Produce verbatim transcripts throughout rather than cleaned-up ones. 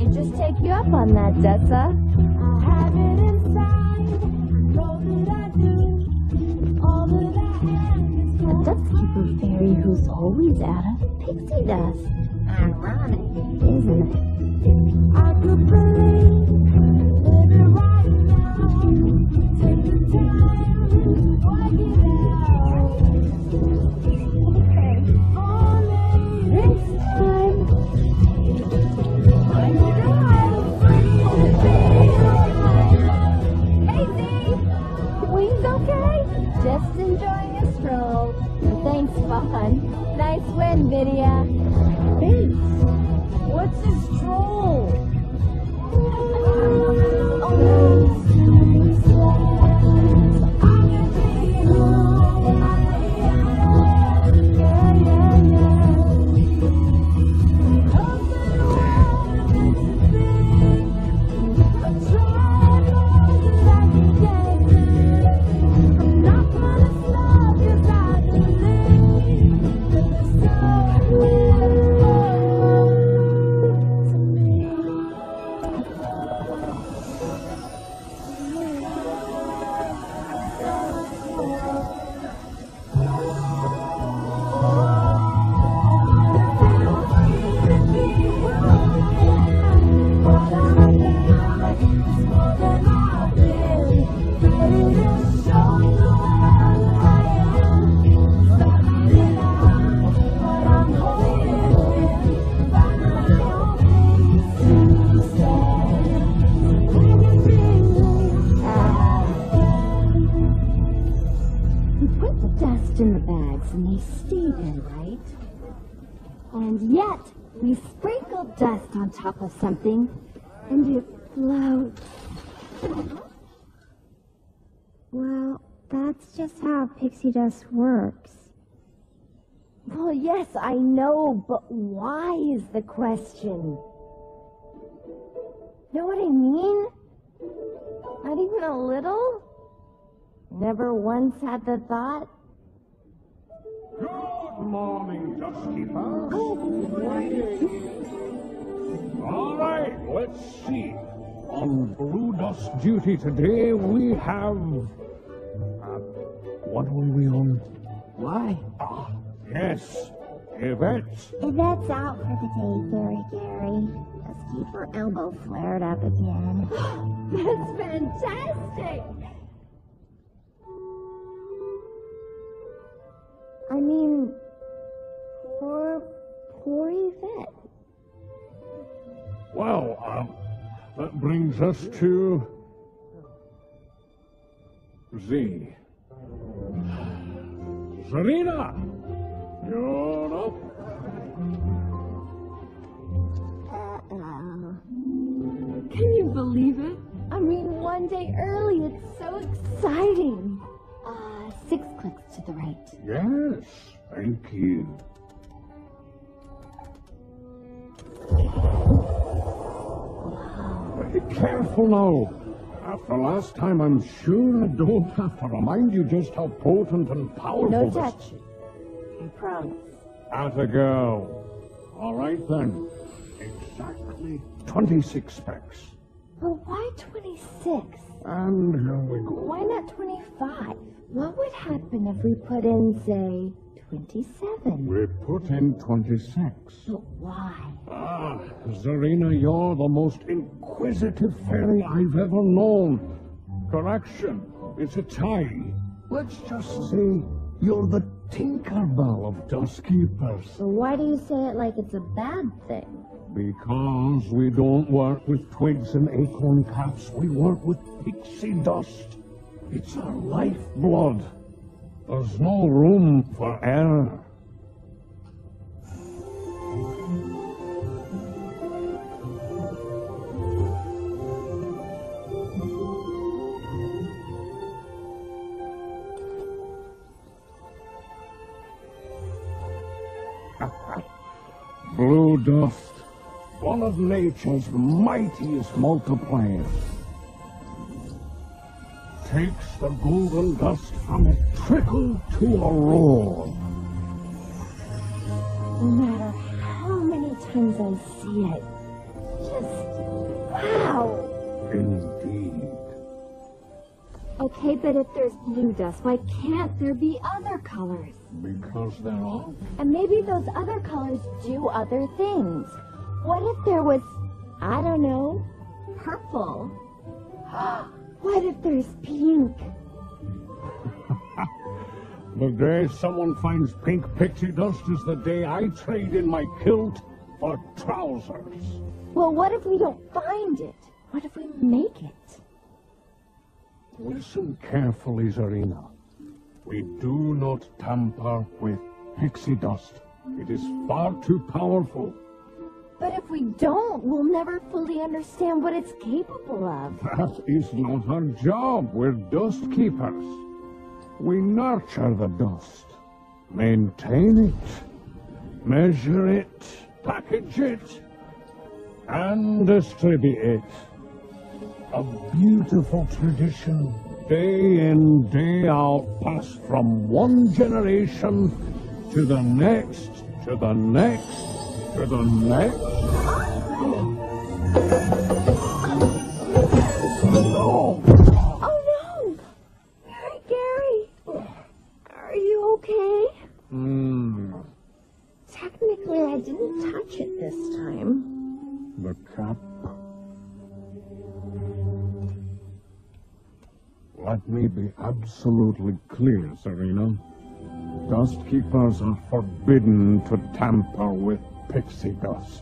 may just take you up on that, Dessa. I have it inside. Know that I do. All that I am is A dustkeeper fairy who's always out of pixie dust. Ironic, isn't it? I could believe, live it right now. Take the time, work it out. Okay, only this time. Find it out, free to be alive. Hey, Z! Wings okay? Just enjoying a stroll. Thanks, Fawn. Nice win, Vidya. Thanks. What's a stroll? In the bags and they stay there, right? And yet we sprinkle dust on top of something and it floats. Well, that's just how pixie dust works. Well, yes, I know, but why is the question? Know what I mean? Not even a little? Never once had the thought? Good morning, Dustkeeper. Good morning. All right, let's see. On Blue Dust duty today, we have... Uh, what were we on? Why? Ah, yes, Yvette. Yvette's out for the day, Gary Gary. Let's keep her elbow flared up again. That's fantastic! I mean, poor, poor Yvette. Well, um, that brings us to... Z. Zarina! You're up. Uh-oh. Can you believe it? I mean, one day early, it's so exciting. Uh, six clicks to the right. Yes, thank you. Be careful now. After last time, I'm sure I don't have to remind you just how potent and powerful No this... touch. I promise. Out a go. All right, then. Exactly twenty-six specs. But why twenty-six? And here we go. Why not twenty-five? What would happen if we put in, say, twenty-seven? We put in twenty-six. But why? Ah, Zarina, you're the most inquisitive fairy I've ever known. Correction, it's a tie. Let's just say you're the Tinkerbell of Dustkeepers. So why do you say it like it's a bad thing? Because we don't work with twigs and acorn caps, we work with pixie dust. It's our lifeblood. There's no room for error. Blue dust, one of nature's mightiest multipliers. Takes the golden dust from a trickle to a roar. No matter how many times I see it, just... wow. Indeed. Okay, but if there's blue dust, why can't there be other colors? Because there are. And maybe those other colors do other things. What if there was, I don't know, purple? What if there's pink? The day someone finds pink pixie dust is the day I trade in my kilt for trousers. Well, what if we don't find it? What if we make it? Listen carefully, Zarina. We do not tamper with pixie dust. It is far too powerful. But if we don't, we'll never fully understand what it's capable of. That is not our job. We're dust keepers. We nurture the dust, maintain it, measure it, package it, and distribute it. A beautiful tradition, day in, day out, passed from one generation to the next, to the next, to the next. Oh! Oh no! Hey, Gary! Are you okay? Hmm. Technically, I didn't touch it this time. The cap. Let me be absolutely clear, Serena. Dust keepers are forbidden to tamper with pixie dust.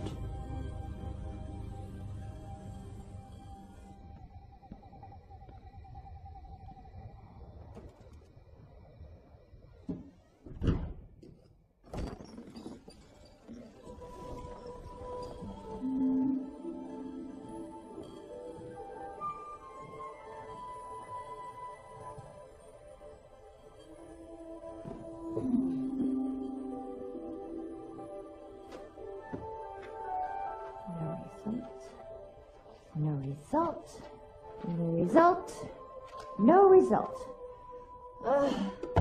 No result. No result. No result. Ugh.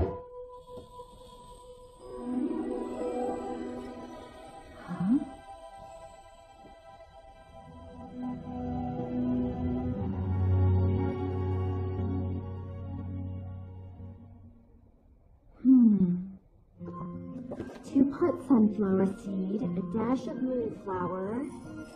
Huh? Hmm. Two part sunflower seed, a dash of moonflower.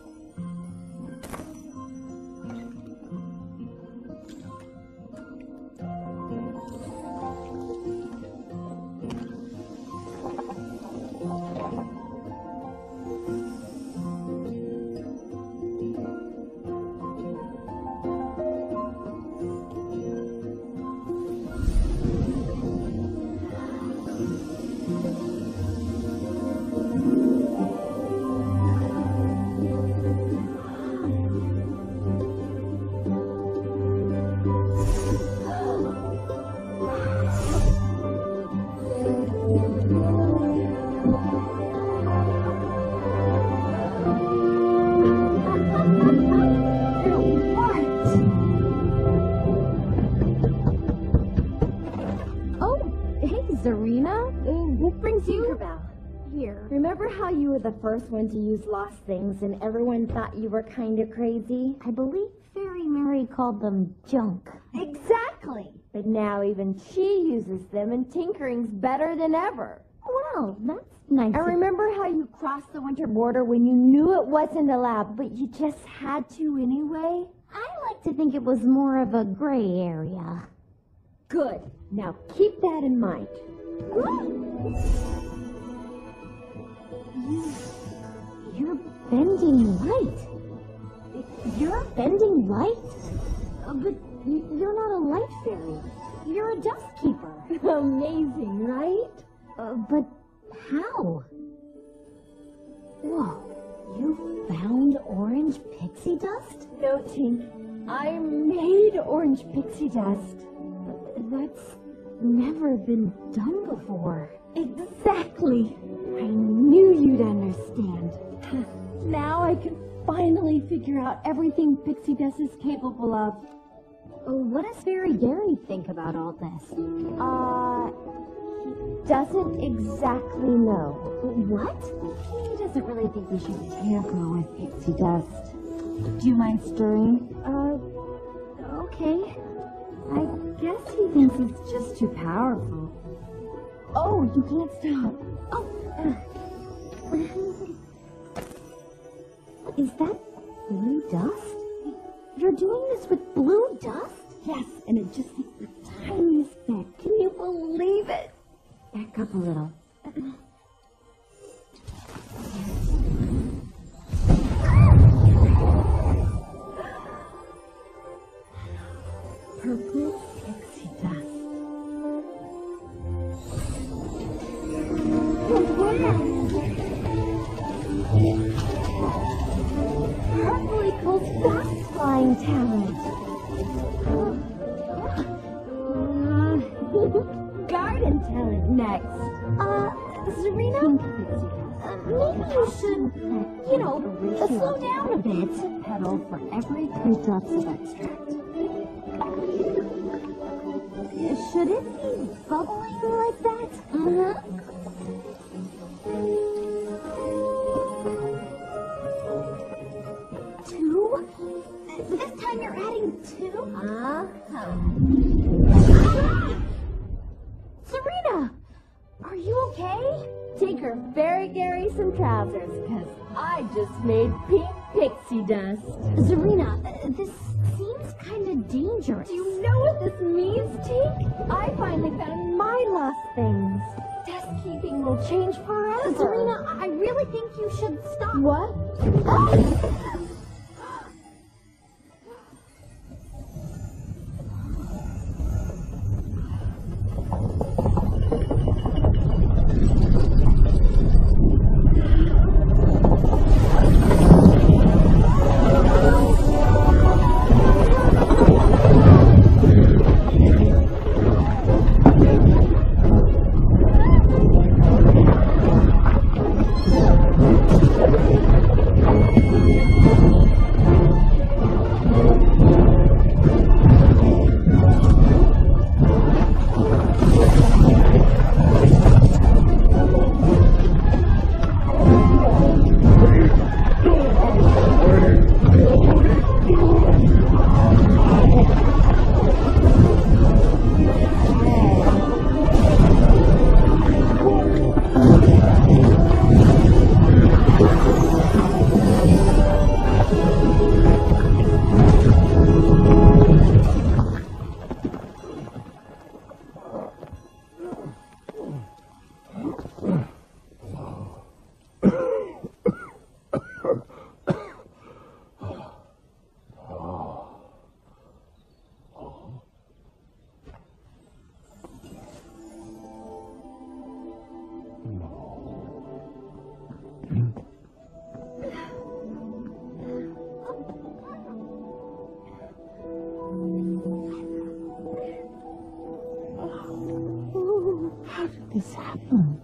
Zarina? What brings you? Tinkerbell. Here. Remember how you were the first one to use lost things and everyone thought you were kind of crazy? I believe Fairy Mary called them junk. Exactly. But now even she uses them and tinkering's better than ever. Well, that's nice. I remember how you crossed the winter border when you knew it wasn't allowed, but you just had to anyway? I like to think it was more of a gray area. Good. Now keep that in mind. You're bending light. You're bending light? Uh, but you're not a light fairy. You're a dust keeper. Amazing, right? Uh, but how? Whoa, you found orange pixie dust? No, Tink. I made orange pixie dust. That's never been done before. Exactly. I knew you'd understand. Now I can finally figure out everything pixie dust is capable of. What does Fairy Gary think about all this? Uh, he doesn't exactly know. What? He doesn't really think we should tamper with pixie dust. Do you mind stirring? Uh, okay. I guess he thinks it's just too powerful. Oh, you can't stop. Oh. Is that blue dust? You're doing this with blue dust? Yes, and it just takes the tiniest bit. Can you believe it? Back up a little. Purple pixie dust. Purple equals dust flying talent. Uh, garden talent next. Uh, Serena? Uh, maybe you should, you know, uh, slow down a bit. Pedal for every ten drops of extract. Should it be bubbling like that? Uh-huh. Two? This time you're adding two? Uh-huh. Serena! Are you okay? Take her very Gary some trousers, because I just made pink pixie dust. Serena, uh, this seems kind of dangerous. Do you know what this means, Tink? I finally found my lost things. Dust keeping will change forever. Serena, I really think you should stop. What? Ah! This happened.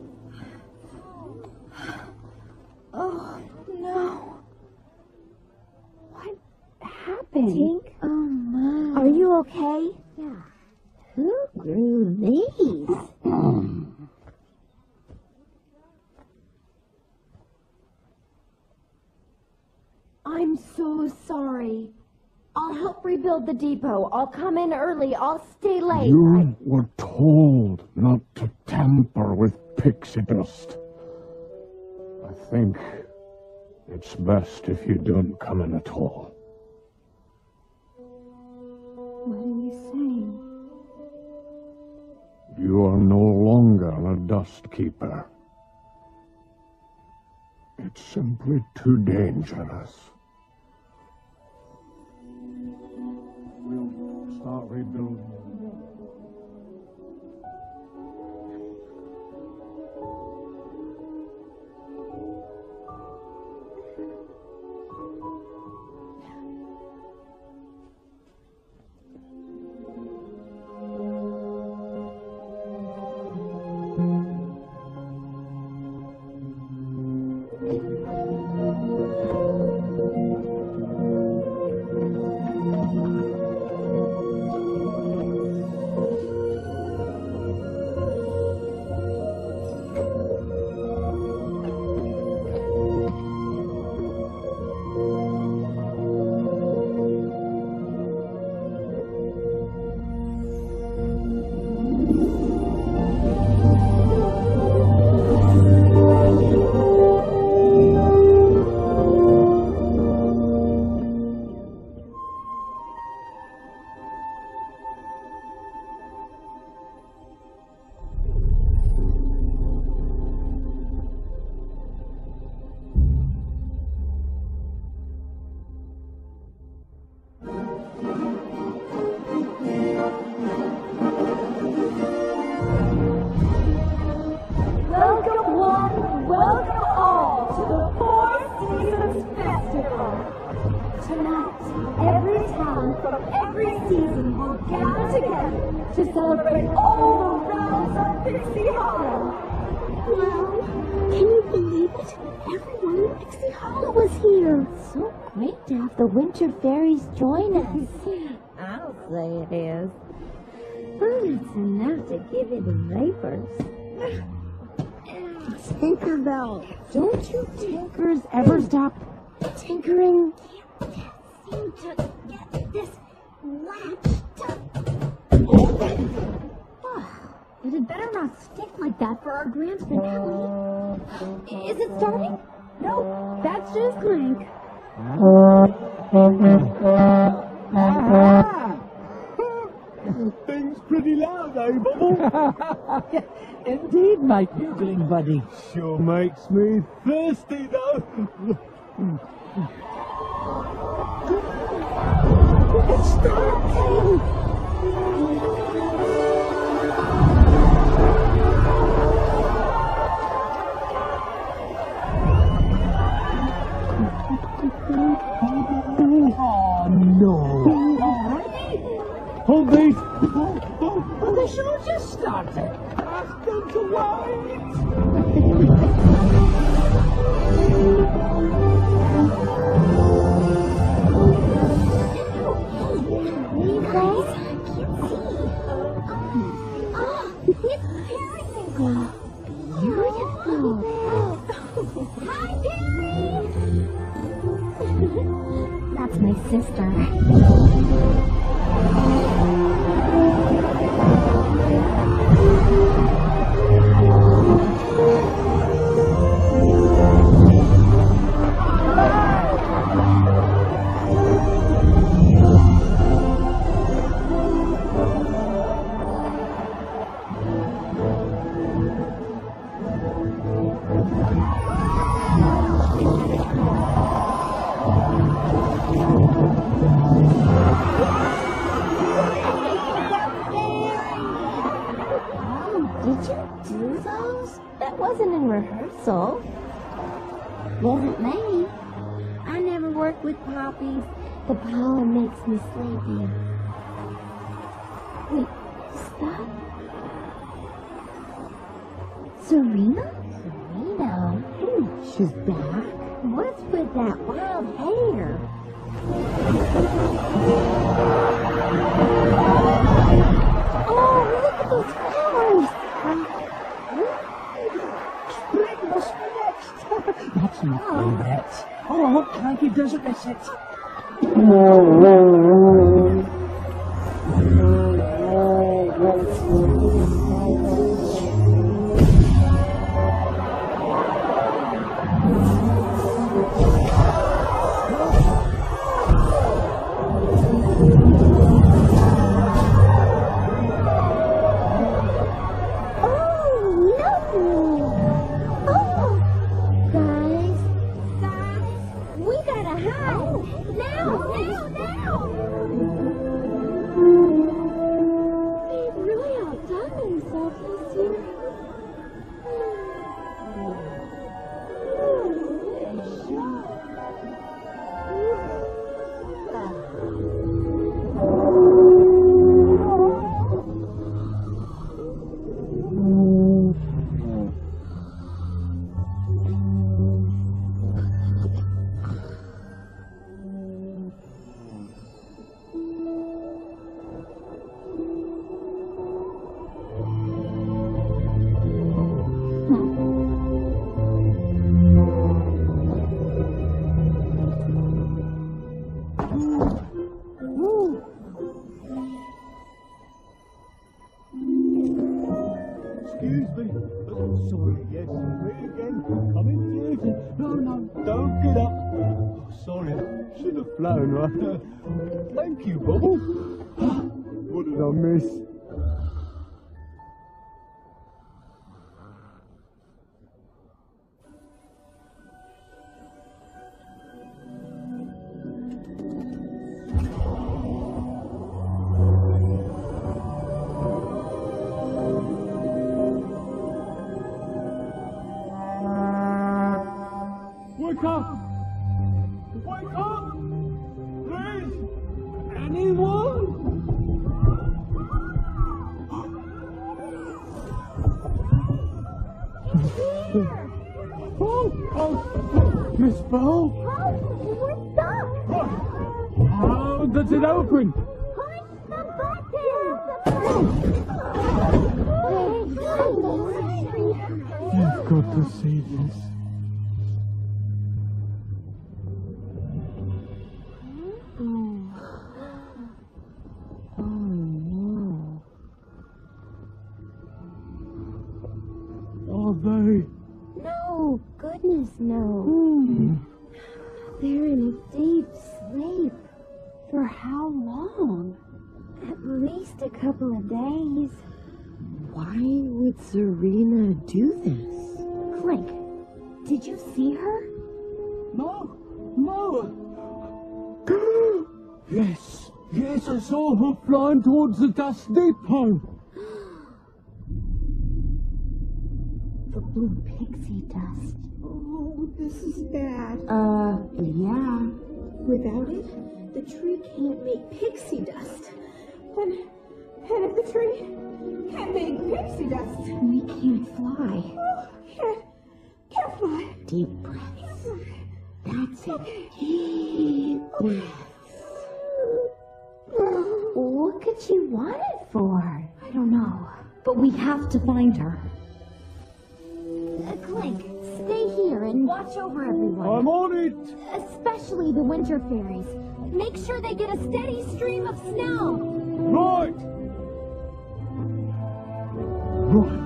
Oh, no. What happened? Tink? Oh, my. Are you okay? Yeah. Who grew these? I'm so sorry. I'll help rebuild the depot. I'll come in early. I'll stay late. You I... were told not to tamper with pixie dust. I think it's best if you don't come in at all. What are you saying? You are no longer a dust keeper. It's simply too dangerous. We'll start rebuilding. Every season we'll gather together to celebrate all the realms of Pixie Hollow. Wow, can you believe it? Everyone in Pixie Hollow was here. So great to have the winter fairies join us. I'll say it is. But it's enough to give you the vapors. Tinkerbell, Don't you tinkers ever stop tinkering? seem to get this latched up. It had better not stick like that for our grand finale. Is it starting? No, that's just Clank. Things pretty loud, eh, Bubble? Indeed, my bugling buddy. Sure makes me thirsty, though. It's starting. Oh, no. Hold these. Well, the show just started. Ask them to wait. You guys, I can't see. Oh, it's Periwinkle. Beautiful. Hi, Perry. That's my sister. Did you do those? That wasn't in rehearsal. Wasn't me. I never worked with poppies. The pollen makes me sleepy. Wait, is that Serena? Serena? Ooh, she's back. What's with that wild hair? Oh, look at those flowers! Spring must be next. That's my favourite. Oh, I hope Clanky doesn't miss it. Excuse me. Oh, sorry, yes, me again. Come in, please. No, no, don't get up. Oh, sorry, I should have flown, right? Thank you, Bubble. What did I miss? Wake up! Wake up! Please! Anyone? Miss Bow? Oh, we're stuck! How does it open? Push the button! You've got to see this. Oh, no. Are they? No, goodness, no. They're in a deep sleep. For how long? At least a couple of days. Why would Serena do this? Clink, did you see her? No, no. Yes, yes, I saw her flying towards the dust depot. The blue pixie dust. Oh, this is bad. Uh, yeah. Without it, the tree can't make pixie dust. And, and if the tree can't make pixie dust, We can't fly. oh, can't, can't fly. Deep breaths. That's it. Deep breaths. What could she want it for? I don't know. But we have to find her. Uh, Clink, stay here and watch over everyone. I'm on it. Especially the winter fairies. Make sure they get a steady stream of snow. Right. Right.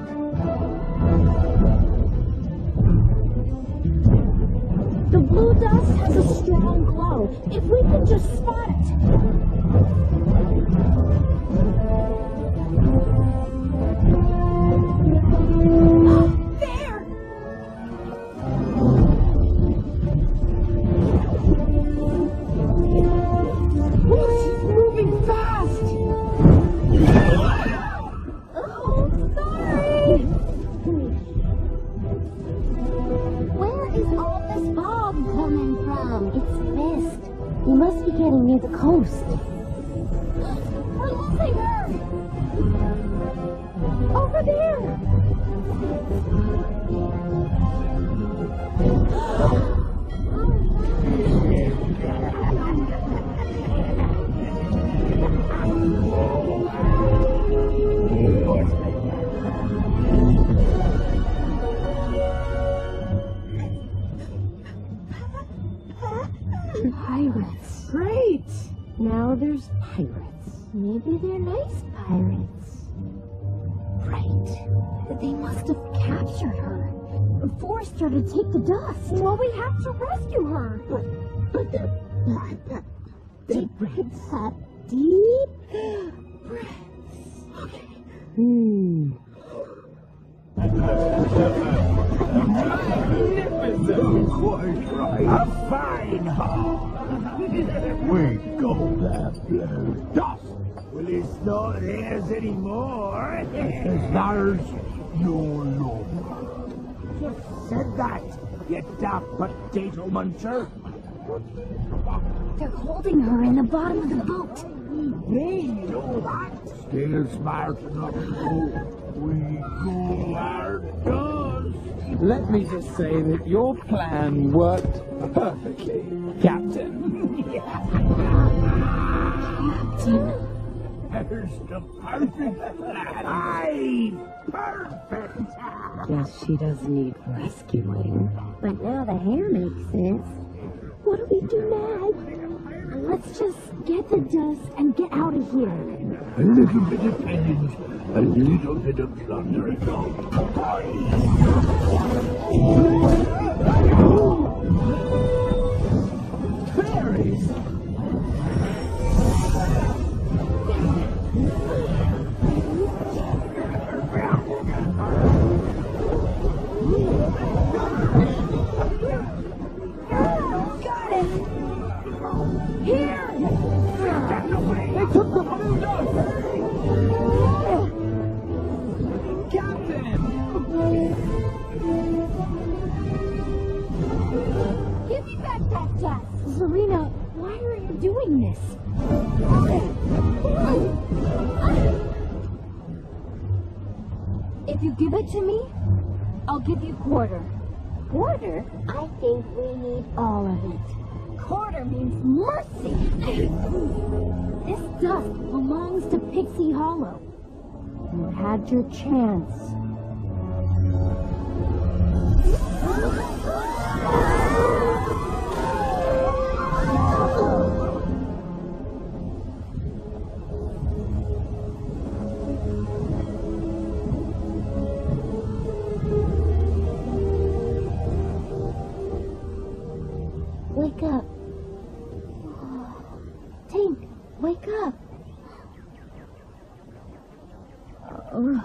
The blue dust has a strong glow. If we can just spot it. There! Oh, she's moving fast! Oh, sorry! Where is all this fog coming from? It's mist. We must be getting near the coast. We're losing her! Over there! Pirates. Great. Now there's pirates. Maybe they're nice pirates. Right. They must have captured her. Forced her to take the dust. Well, we have to rescue her. But they're... Deep breaths. Uh, deep breaths. Okay. Hmm. Quite right. A fine haul. We go that blue dust. Well, it's not theirs anymore. It's theirs no longer. Just said that, you daft potato muncher. They're holding her in the bottom of the boat. They know that. Still smart enough to go. We go our dust. Let me just say that your plan worked perfectly, Captain. Captain. There's the perfect plan. Aye, perfect. Guess she does need rescuing. But now the hair makes sense. What do we do now? Let's just get the dust and get out of here. A little bit of penance, a little bit of plunder. Fairies! Got it! Here! They took the blue dust! Captain! Give me back that dust! Serena, why are you doing this? If you give it to me, I'll give you a quarter. Quarter? I think we need all of it. Quarter means mercy. This dust belongs to Pixie Hollow. You had your chance. Wake up. Tink, wake up. Uh,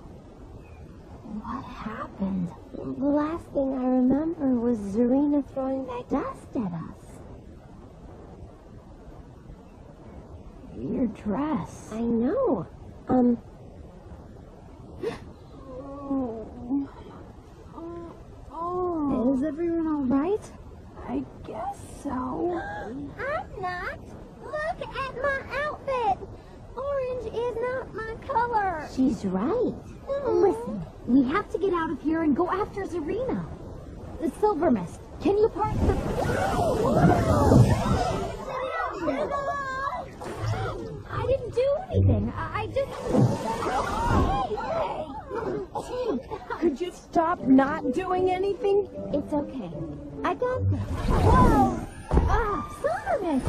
what happened? The last thing I remember was Zarina throwing that dust at us. Your dress. I know. Um... Is everyone all right? I guess so. I'm not. Look at my outfit. Orange is not my color. She's right. Listen, we have to get out of here and go after Zarina. The Silver Mist. Can you park the... I didn't do anything. I, I just... Could you stop not doing anything? It's okay. I got this. Whoa! Ah, Silver Mist!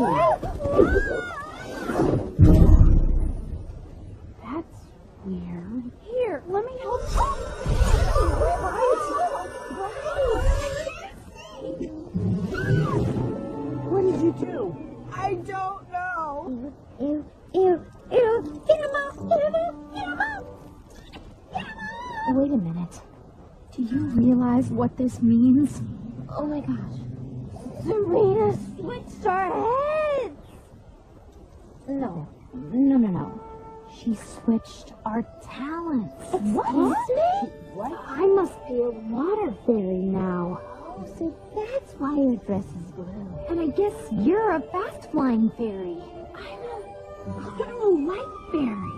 That's weird. Here, let me help you. What did you do? I don't know. Ew, ew, ew. Get him out! Get him out! Get him out! Get him out! Wait a minute. Do you realize what this means? Oh my gosh. Zarina switched our heads! No. No, no, no. She switched our talents. What? Me? What? I must be a water fairy now. Oh, so that's why your dress is blue. And I guess you're a fast flying fairy. I'm a, I'm a light fairy.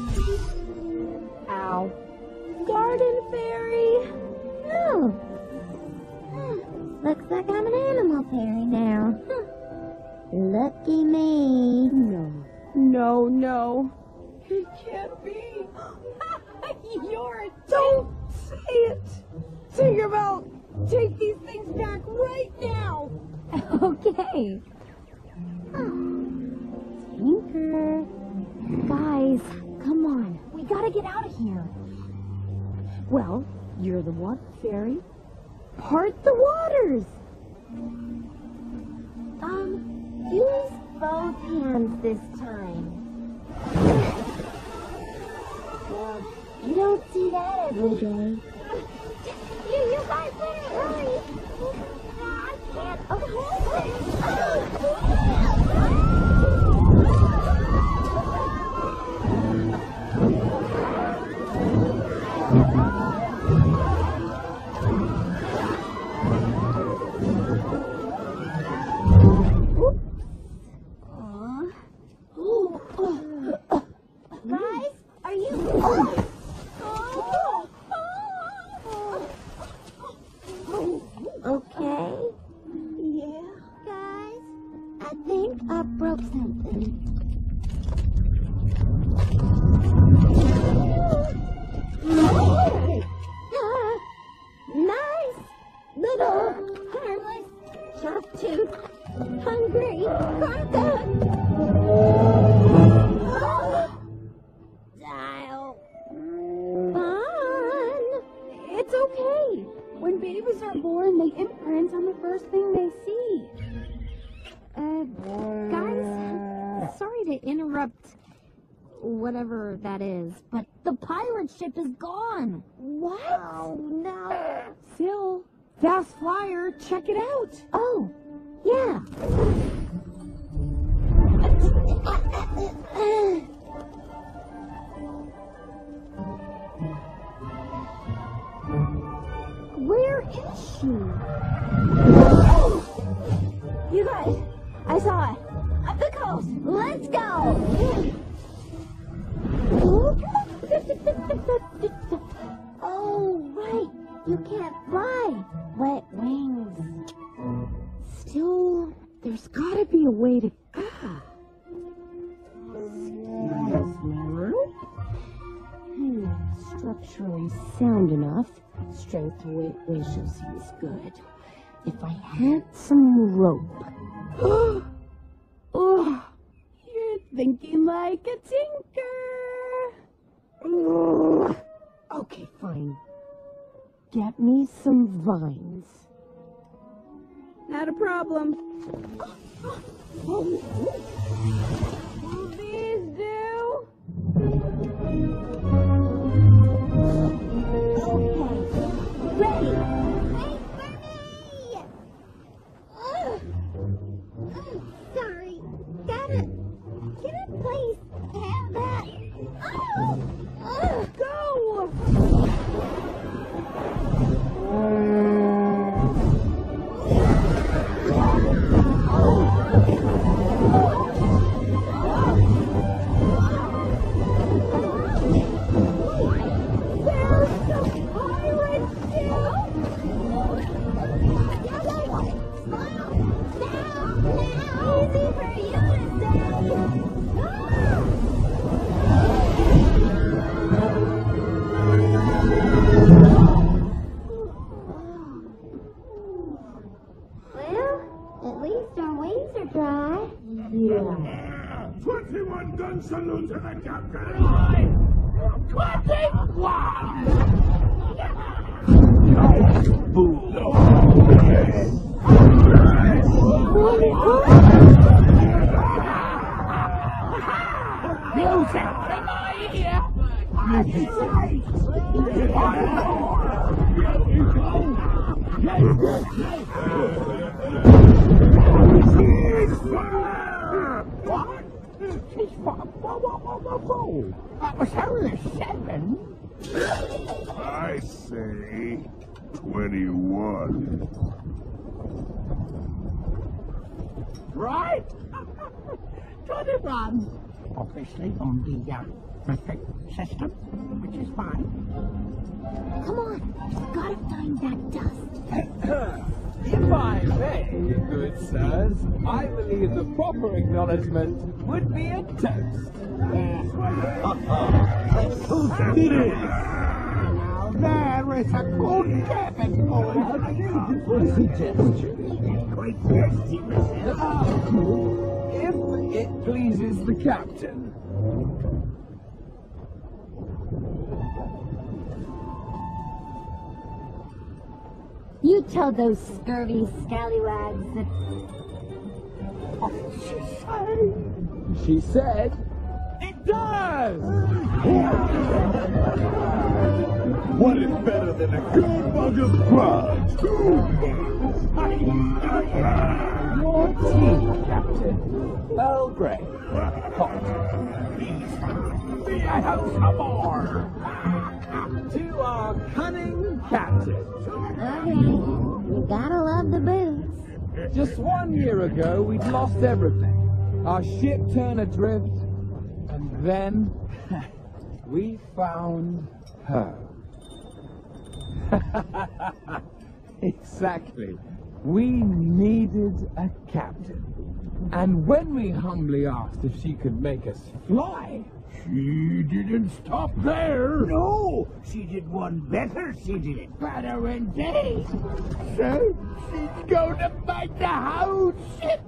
Ow. Garden fairy. Oh. Hmm. Looks like I'm an animal fairy now. Huh. Lucky me. No. No, no. It can't be. You're a... Don't say it. Tinkerbell, take these things back right now. Okay. Tinker. Guys, come on. We gotta get out of here. Well, you're the water fairy. Part the waters. Um, use both hands this time. Well, you don't see that every day. You, you guys better hurry. I can't hold it. Guys, are you... Okay? Yeah. Guys, I think I broke something. Nice little harmless shark-tooth hungry crocodile. Fun. It's okay. When babies are born, they imprint on the first thing they see. Uh, guys, sorry to interrupt whatever that is, but the pirate ship is gone. What? Oh, no. Phil, Fast Flyer, check it out. Oh, yeah. Where is she? You guys, I saw it. Up the coast. Let's go. Oh, right. You can't fly. There's gotta be a way to... Ah. Excuse me. Hmm, structurally sound enough. Strength to weight ratio seems good. If I had some rope... Oh, you're thinking like a tinker. Ugh. Okay, fine. Get me some vines. Not a problem. Will these do? Okay, ready. Ugh. Sorry. Gotta. Can I please have that? Oh! Ugh. Go! twenty-one gun salute to the captain! twenty-one! Music in my ear! What? Whoa, whoa, whoa, whoa, whoa. That was only seven. I say twenty-one. Right? twenty-one. Obviously on the uh, metric system, which is fine. Come on, we've got to find that dust. If I may, good sirs, I believe the proper acknowledgement would be a toast. It is! Now there is a good cabin going on. Suggestion. Quite thirsty myself. If it pleases the captain. You tell those scurvy scallywags that... She said, it does! What is better than a good mug of grog? Your tea, Captain. Earl Grey. Hot. May I have some more? To our cunning captain. Okay, you gotta love the boots. Just one year ago, we'd lost everything. Our ship turned adrift, and then we found her. Exactly. We needed a captain. And when we humbly asked if she could make us fly, She didn't stop there. No, she did one better. She did it better indeed. So she's going to make the whole ship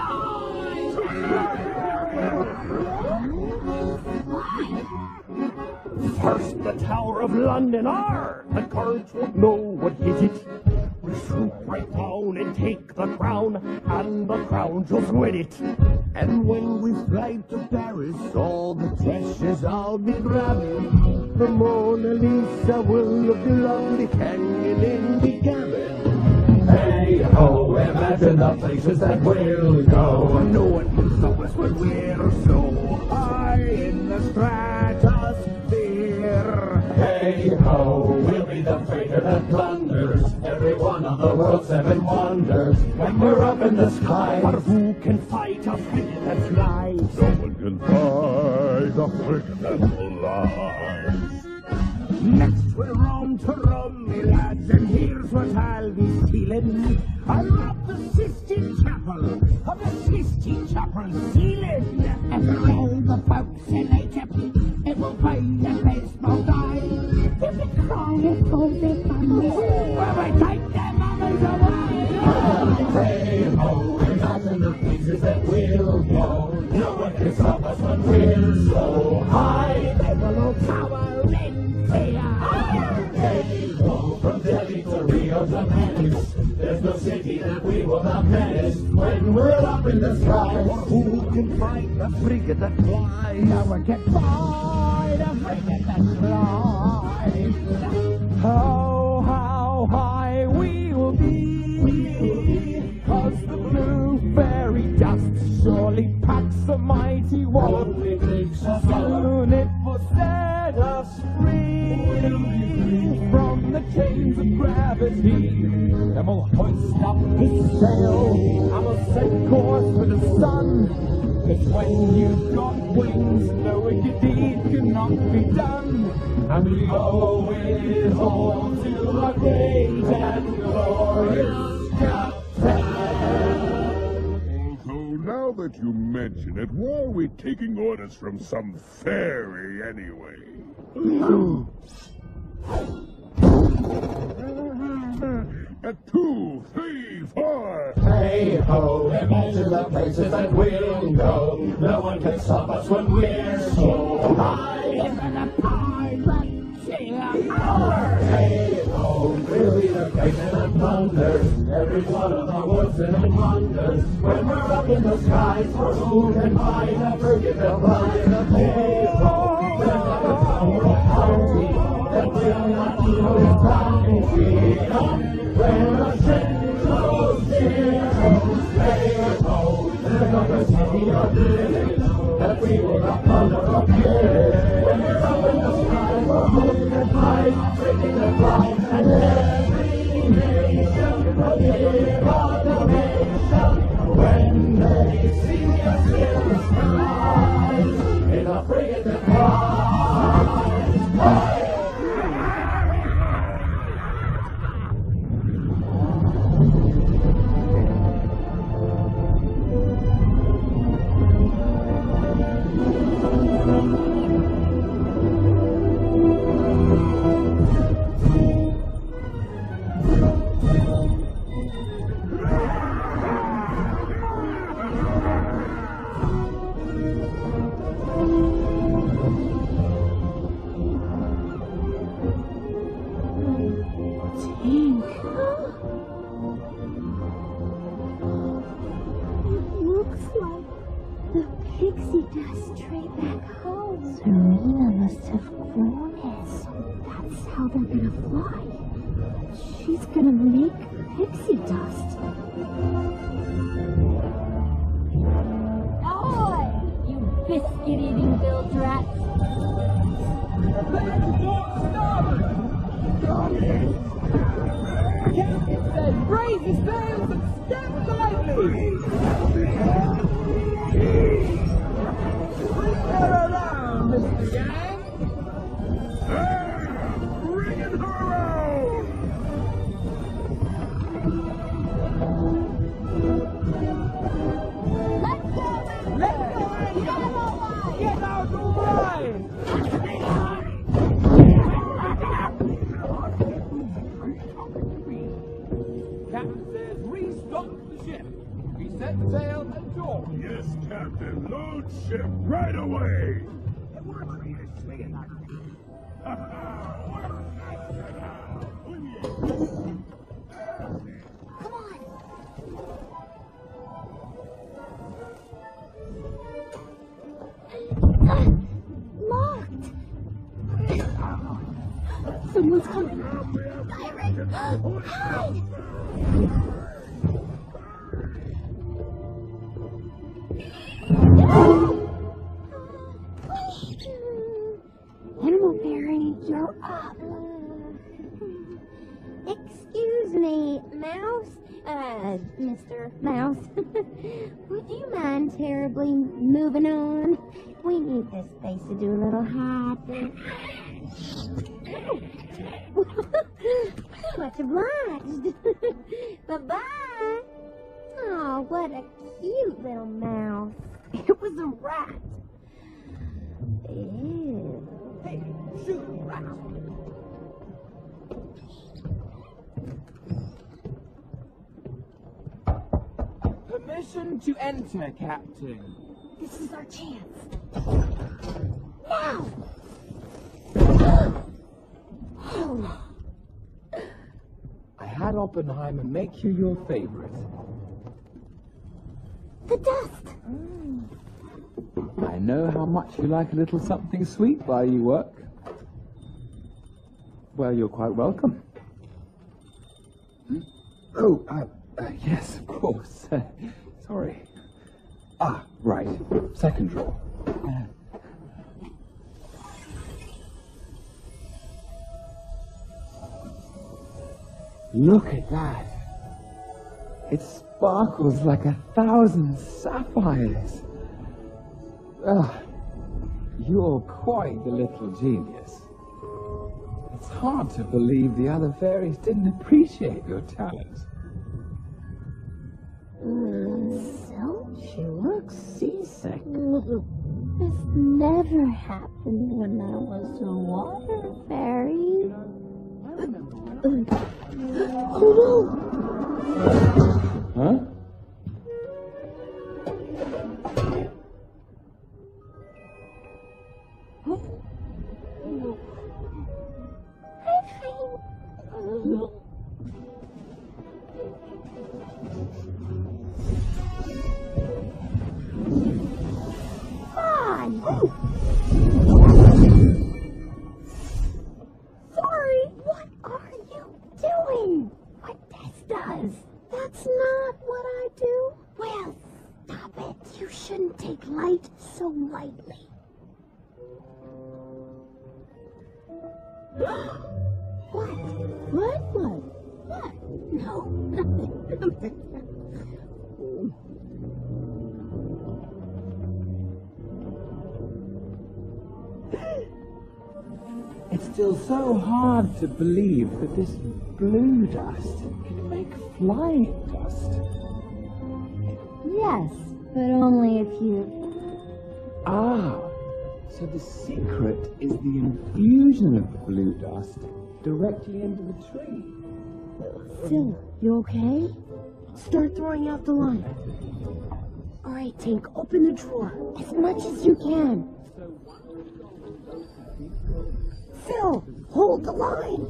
First the Tower of London, R. The guards won't know what hit it. We swoop right down and take the crown, and the crown just with it. And when we fly to Paris, all the treasures I'll be grabbing. The Mona Lisa will look lovely hanging in the cabin. hey ho, imagine the places that we'll go. No one can stop us when we're so high in the stratosphere. Hey ho, we'll be the freighter that plunders every one of the world's seven wonders. When we're up in the sky, But who can fight a fleet that flies? No one can fight a fleet that flies. Next we're on to Rome, me lads, and here's what I'll be stealing. I robbed the Sistine Chapel chapel of the Sistine Chapel ceiling. And for all the folks in Egypt, it will be a baseball die. They'll be crying for their families, where we take their mummies away. Hey ho, imagine the places that we'll go. No one can stop us when we're so high. They will all cower in fear. Hey ho, from Delhi to Rio to Venice, there's no city that we will not menace when we're up in the sky. Who can fight the frigate that flies? No one can fight the frigate that flies. Oh, how high we'll be, 'cause the blue fairy dust surely packs a mighty wallop. Soon it will set us free from the chains of gravity. And we'll hoist up his sail, and we'll set course for the sun. 'Cause when you've got wings, no wicked deed cannot be done. And we owe it all to our great and glorious captain. Although now that you mention it, why are we taking orders from some fairy anyway? A two, three, four. Hey ho, imagine the places that we'll go. No one can stop us when we're so high. Even the pilot Hey ho, really the great and thunders. Every one of the woods and wonders. When we're up in the skies, for who can find a frigate that flies? Hey ho, there's never power of party that will not lose bounty. When the ship goes near, hey ho, there's not a city or village that we will not plunder or pillage. When we're up in the sky, we're holding and high, breaking the flight, and every nation will give our donation. When they see us in the skies, in a frigate that flies. Someone's coming. Pirate! Hide! Animal Fairy, you're up. Excuse me, Mouse? Uh, Mister Mouse. Would you mind terribly moving on? We need this space to do a little hiding. Much obliged. Bye-bye. Oh, what a cute little mouse. It was a rat. Ew. Hey, shoot, rat! Permission to enter, Captain. This is our chance. Now! Oh. I had Oppenheimer make you your favorite. The dust! I know how much you like a little something sweet while you work. Well, you're quite welcome. Hmm? Oh, uh, uh, yes, of course. Uh, sorry. Ah, right. Second drawer. Uh, Look at that. It sparkles like a thousand sapphires. Ah, you're quite the little genius. It's hard to believe the other fairies didn't appreciate your talent. So? She looks seasick. This never happened when I was a water fairy. Oh no! Huh? Sorry, what are you doing? What this does? That's not what I do. Well, stop it. You shouldn't take light so lightly. What? What? What? What? No, nothing. It's still so hard to believe that this blue dust can make flying dust. Yes, but only if you... Ah, so the secret is the infusion of the blue dust directly into the tree. Phil, you okay? Start throwing out the line. All right, Tink, open the drawer. As much as you can. Phil, hold the line.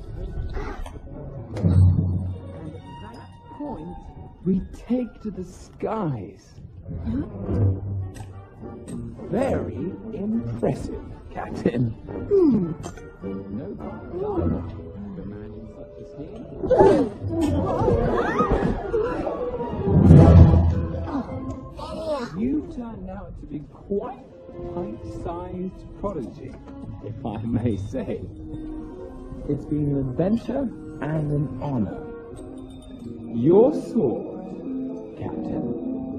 Point we take to the skies. Very impressive, Captain. Hmm. No problem. The man in such as he. You turned out to be quite a pint-sized prodigy, if I may say. It's been an adventure and an honor. Your sword, Captain.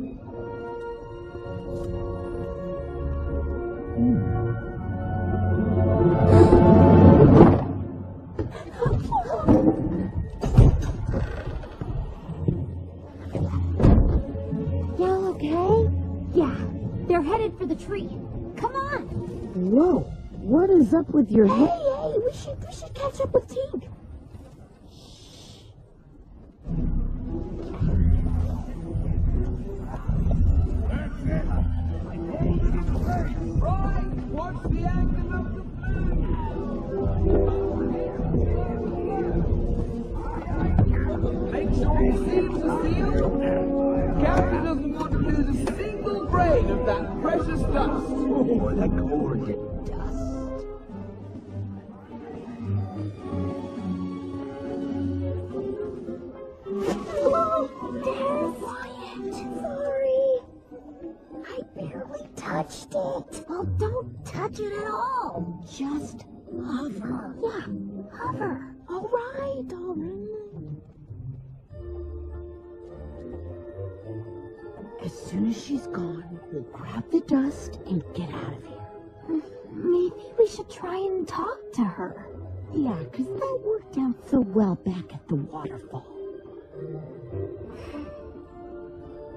Y'all okay? Yeah, they're headed for the tree. Come on. Whoa, what is up with your Hey, head? hey, we should, we should catch up with Tink. Right, watch the angle of the blue. Make sure he seals the seal. Captain doesn't want to lose a single grain of that precious dust. Oh, that gorgeous dust. Sorry. I barely touched it. Well, don't touch it at all. Just hover. Yeah, hover. All right, all right. As soon as she's gone, we'll grab the dust and get out of here. Maybe we should try and talk to her. Yeah, because that worked out so well back at the waterfall.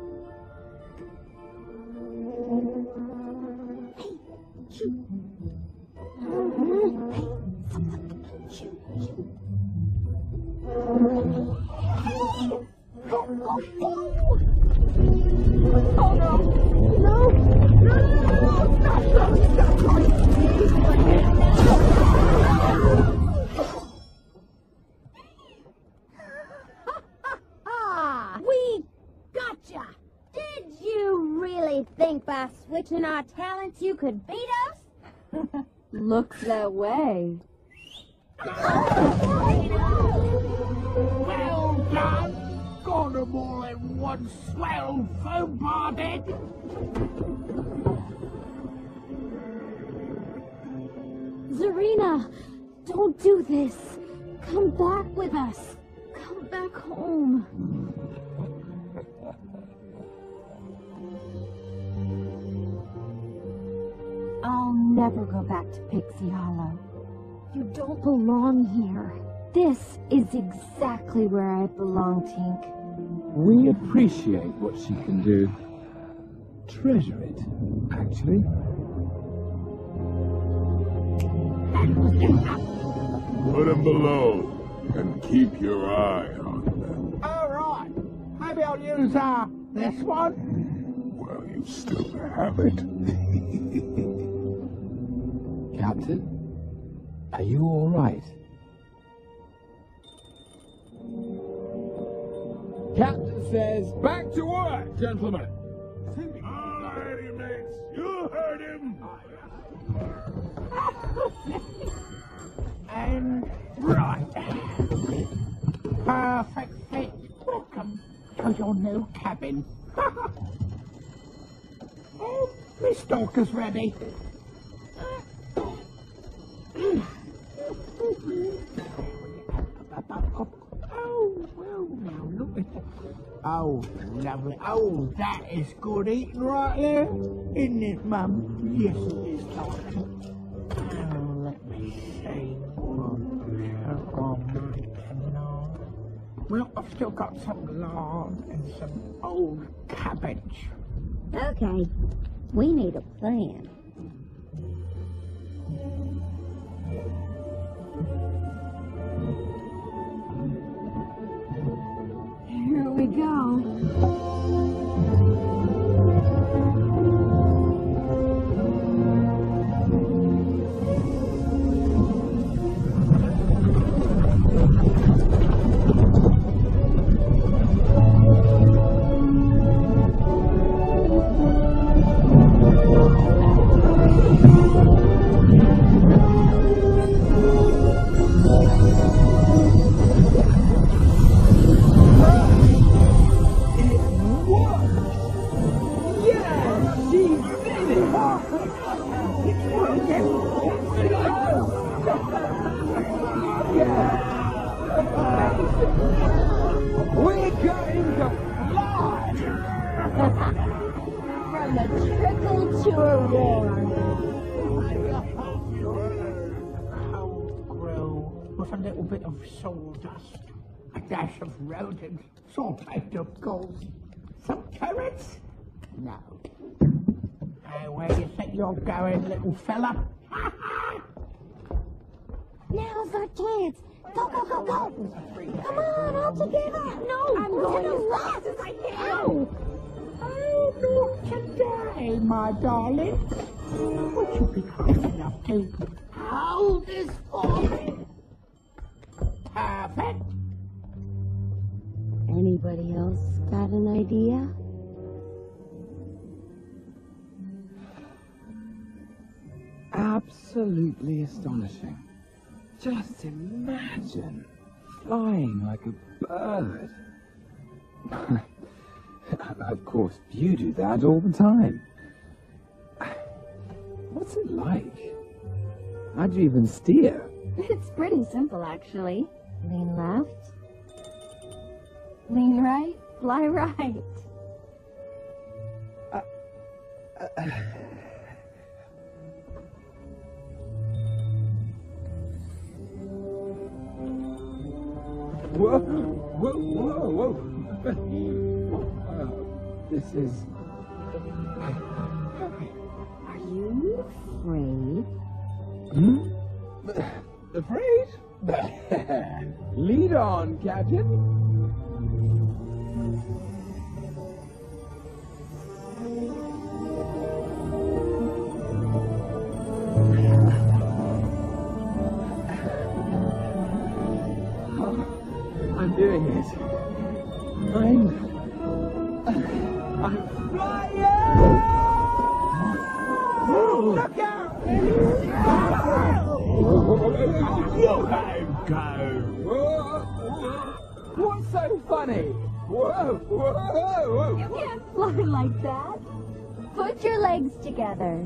really think by switching our talents you could beat us? Looks that way. Well done! Got them all in one swell foam party! Zarina, don't do this. Come back with us. Come back home. I'll never go back to Pixie Hollow. You don't belong here. This is exactly where I belong, Tink. We appreciate what she can do. Treasure it, actually. Put them below and keep your eye on them. All right. Maybe I'll use uh, this one. Well, you still have it. Captain, are you all right? Captain says, back to work, gentlemen. All righty, mates. You heard him. And right. Perfect fit. Welcome to your new cabin. Oh, Miss Stalker's ready. Oh, well, now look at that. Oh, lovely. Oh, that is good eating right there. Isn't it, Mum? Yes, it is, darling. Oh, let me see. Well, I've still got some lard and some old cabbage. Okay, we need a plan. Here we go. We're going to fly! From a trickle to a roar. Cold grill with a little bit of sawdust, a dash of rodent, sauteed of course, some carrots? No. Hey, where do you think you're going, little fella? Now's our chance. Go, go, go, go. Come on, all together. No, I'm going as fast as I can. Oh, not today, my darling. Would you be kind enough to hold this for me? Perfect. Anybody else got an idea? Absolutely astonishing. Just imagine flying like a bird. Of course, you do that all the time. What's it like? How'd you even steer? It's pretty simple, actually. Lean left. Lean right. Fly right. Uh, uh, Whoa, whoa, whoa, whoa. Uh, this is... Are you afraid? Hmm? Afraid? Lead on, Captain. I'm doing it. I'm... I'm Look out! What's so funny? Whoa, whoa, whoa! You can't fly like that. Put your legs together.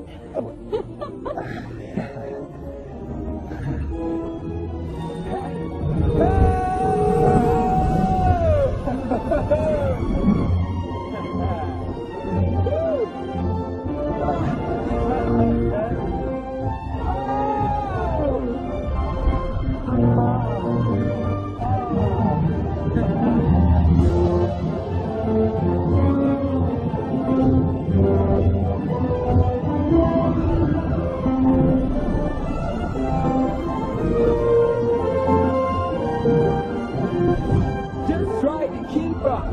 Just try to keep up.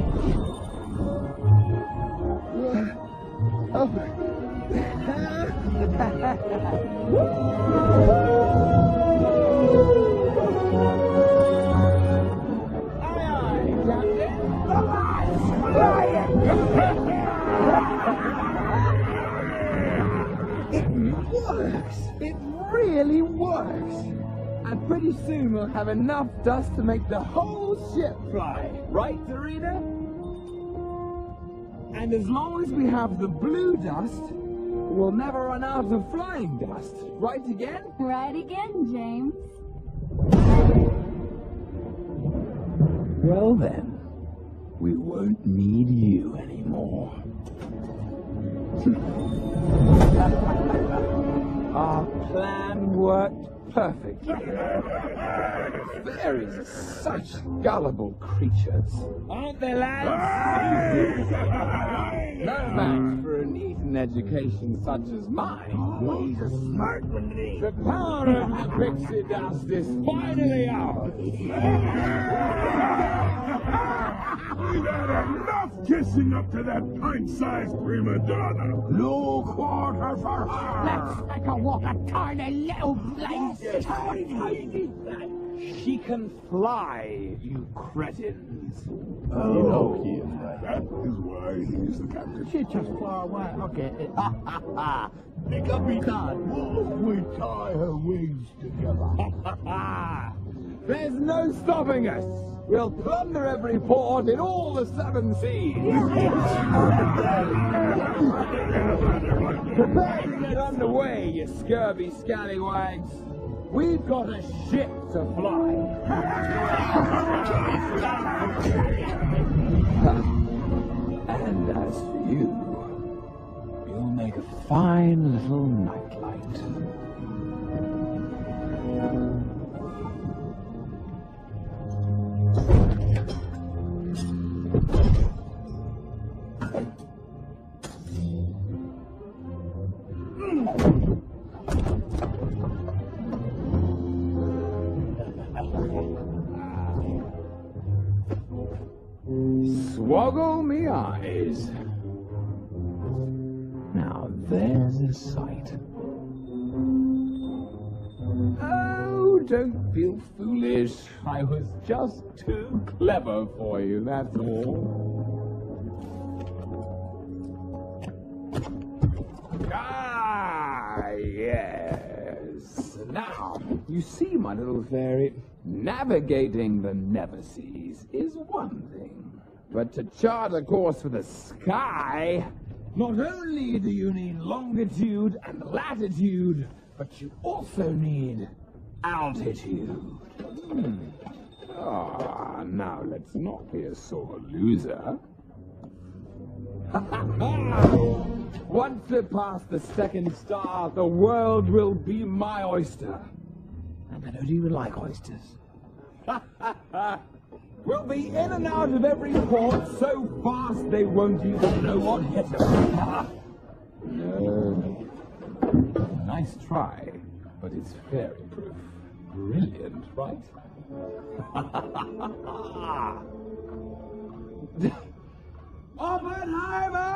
It works. It really works. And pretty soon we'll have enough dust to make the whole ship fly. Right, Serena? And as long as we have the blue dust, we'll never run out of flying dust. Right again? Right again, James. Well then, we won't need you anymore. Our plan worked perfectly. Fairies are such gullible creatures, aren't they, lads? No match for an Eton education such as mine. He's a smart one, isn't he? The power of the pixie dust is finally ours. We've had enough kissing up to that pint-sized prima donna. No quarter for her. Let's take a walk a tiny little place. She can fly, you cretins. Oh, you know he is. That is why he's the captain. She just fly away. Okay. Ha ha ha! Pick up me time. We tie her wings together. There's no stopping us. We'll plunder every port in all the seven seas. Prepare to get underway, you scurvy scallywags. We've got a ship to fly. And as for you, you'll make a fine little nightlight. Swoggle me eyes. Now there's a sight. Oh, don't feel foolish. I was just too clever for you, that's all. Ah, yes. Now, you see, my little fairy, navigating the Neverseas is one thing. But to chart a course for the sky, not only do you need longitude and latitude, but you also need altitude. Hmm. Ah, now let's not be a sore loser. Once we're past the second star, the world will be my oyster. And I don't even like oysters. We'll be in and out of every port so fast they won't even know what hit them. No. Nice try, but it's fairy-proof. Brilliant, right? Oppenheimer!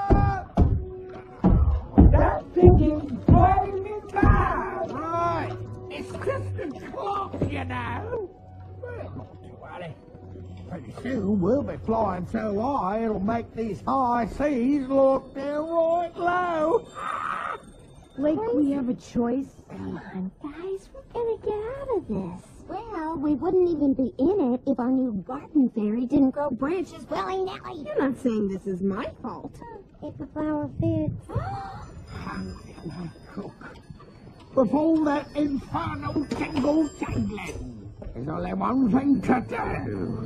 That thing is driving me mad! Right! It's just a clock, you know! Well, not too early. Pretty soon we'll be flying so high it'll make these high seas look downright low. Like we have a choice? Come on, guys, we're gonna get out of this. Well, we wouldn't even be in it if our new garden fairy didn't grow branches willy-nilly. You're not saying this is my fault. If the flower fits. With all that infernal tingle tingling, there's only one thing to do.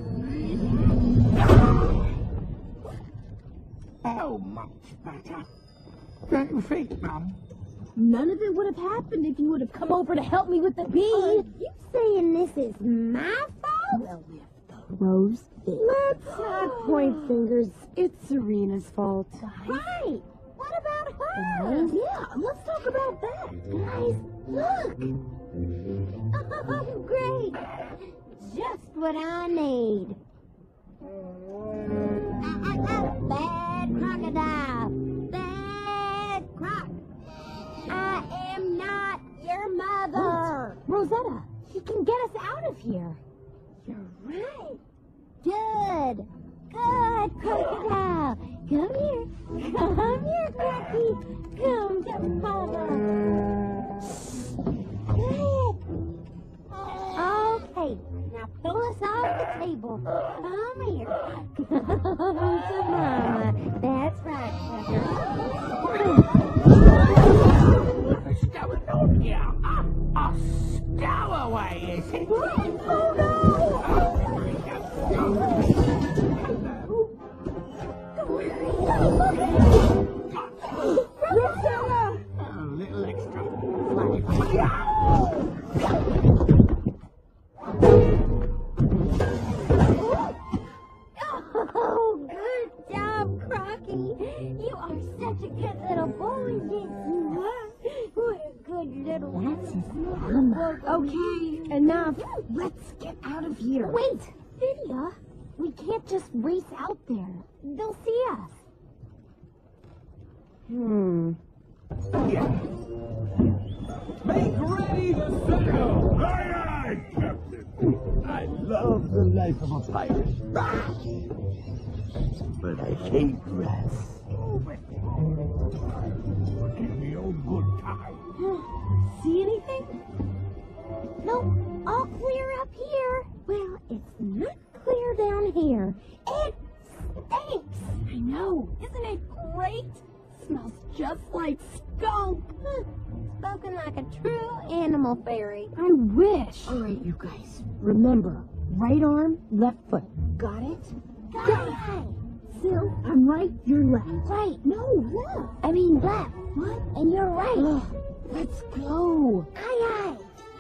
Oh, much better. Don't you think, Mum? None of it would have happened if you would have come over to help me with the bee. You saying this is my fault? Well, if the rose fit. Let's not point fingers. It's Serena's fault. Right. What about her? Yeah, let's talk about that. Guys, look. Oh, great. Just what I need. Ah, ah, ah. Bad crocodile. Bad croc. I am not your mother. Rosetta, he can get us out of here. You're right. Good. Good, crocodile. Come here. Come here, Crocky. Come to mother. Good. Okay. Now pull us off the table. Come here. Come to mama. That's right, Stowaway, a stowaway, is it? Oh, no! Rosella! A little extra. Oh, good job, Crocky. You are such a good little boy, yes you are. What a good little That's his mama. Okay, enough. Let's get out of here. Wait, Lydia, we can't just race out there. They'll see us. Hmm. Make ready to sail! Aye, aye, Captain! I love the life of a pirate. But I hate rats. Give me a good time. See anything? Nope, all clear up here. Well, it's not clear down here. It stinks. I know. Isn't it great? Smells just like skunk. spoken like a true animal fairy. I wish. All right, you guys. Remember, right arm, left foot. Got it? Got it. Sil, I'm right, you're left. Right. No, left. I mean left. What? And you're right. Ugh, let's go. Aye, aye.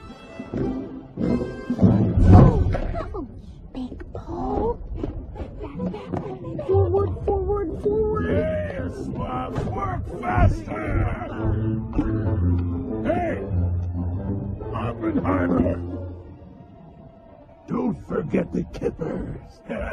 Oh, big pole. Forward, forward, forward. Yes, Bob, work faster! Hey! Oppenheimer! Don't forget the kippers.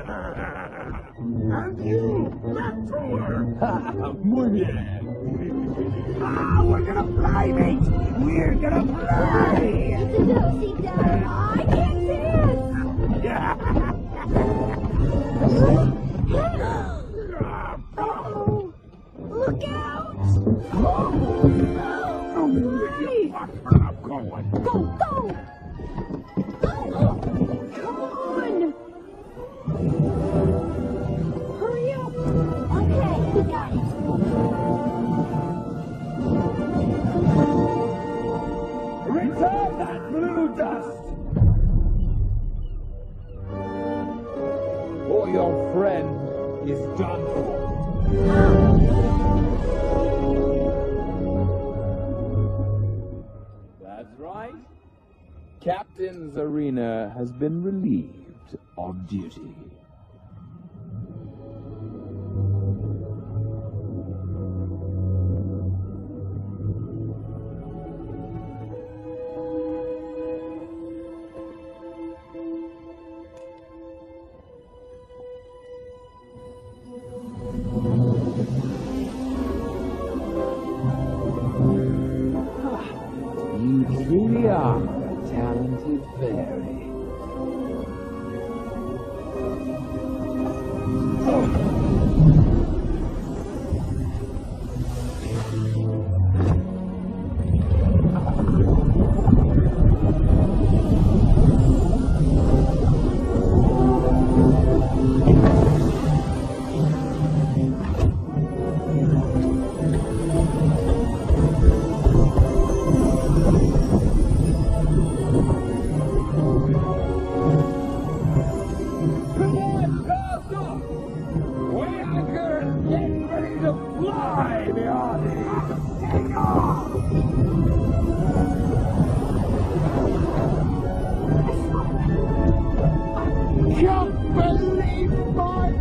And you, back thrower! Muy bien! Ah, we're gonna fly, mate! We're gonna fly! It's a do-si-do. I can't see it. Yeah! Uh-oh. Look out. Oh, right. Watch where I'm going. Go, go. Come on. Hurry up. Okay, we got it. Return that blue dust! Or your friend is done for. That's right. Captain Zarina has been relieved of duty. You truly are a talented fairy. away, Bjorn! Take off! Can't believe my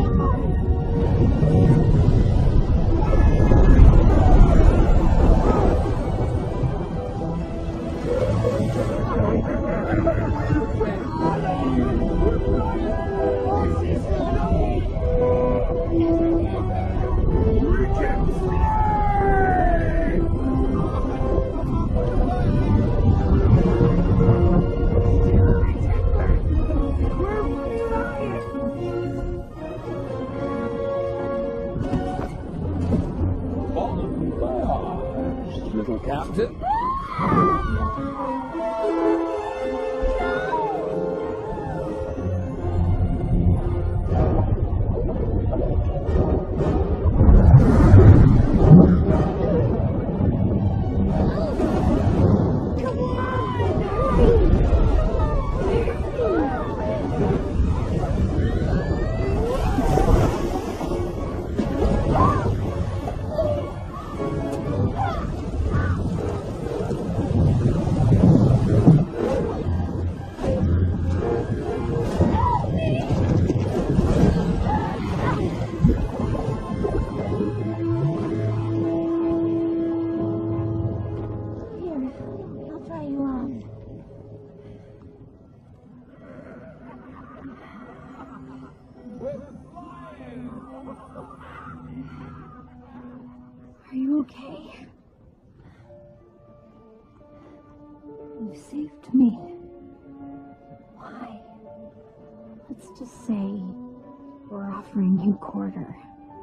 little captain. Are you okay? You saved me. Why? Let's just say we're offering you quarter.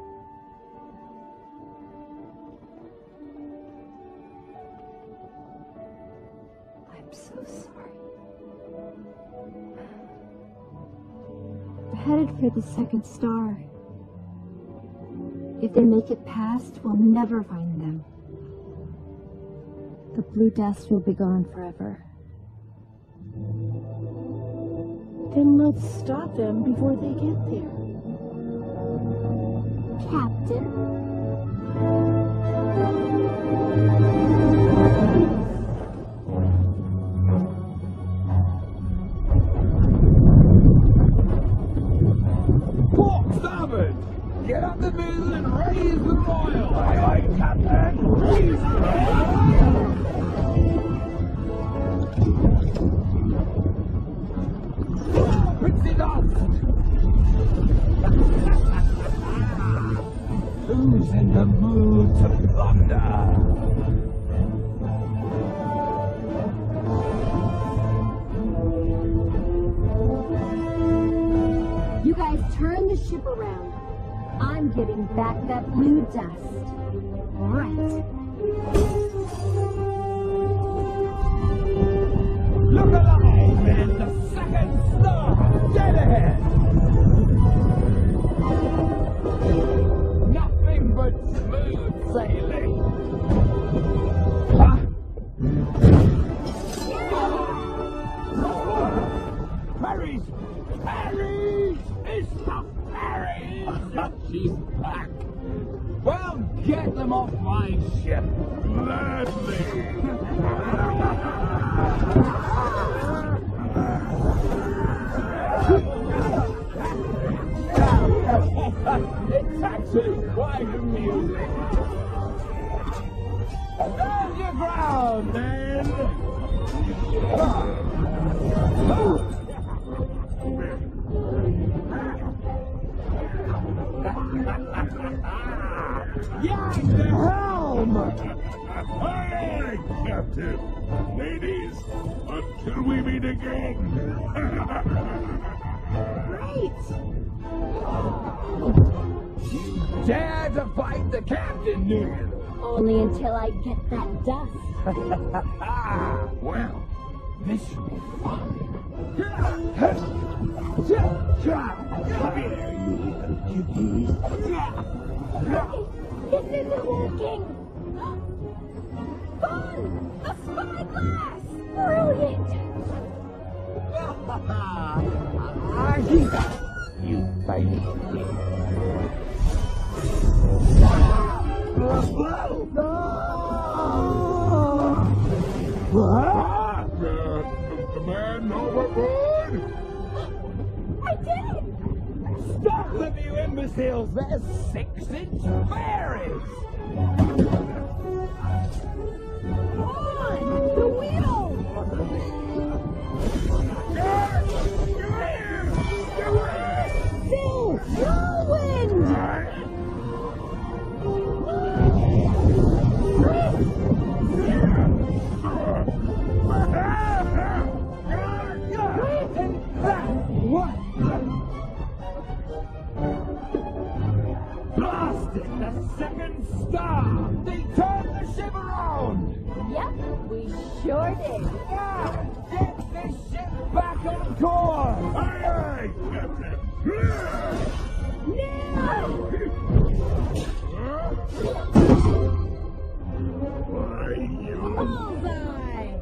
I'm so sorry. We're headed for the second star. If they make it past, we'll never find them. The blue dust will be gone forever. Then let's stop them before they get there. Captain. Port starboard! Get up the mizzen and raise the royal! Aye, aye, Captain! Raise the royal! Pixie dust! Who's in the mood to plunder? You guys turn the ship around. I'm getting back that blue dust. Right. Look alive, man! The second star! Dead ahead! Nothing but smooth sailing! Huh? Paris! Paris! It's the Paris! She's back! Well, get them off my ship! Gladly! It's actually quite amusing. Stand your ground, man! Yang the helm! Aye, aye, Captain. Ladies, until we meet again. Great! You dare to fight the captain, do you? Only until I get that dust. Well, this should be fun. Come here, you little cuties. This isn't working! Fun! A spyglass! Brilliant! You baby. Ah! The, the man overboard! I did it! Stop them, you imbeciles! They're six-inch fairies! On! The wheel! Still! Whirlwind! What? Blasted! The second star! They turned the ship around! Yep, we sure did. Yeah! Get this ship back on course! Aye, aye, Captain! Why, you... Bullseye!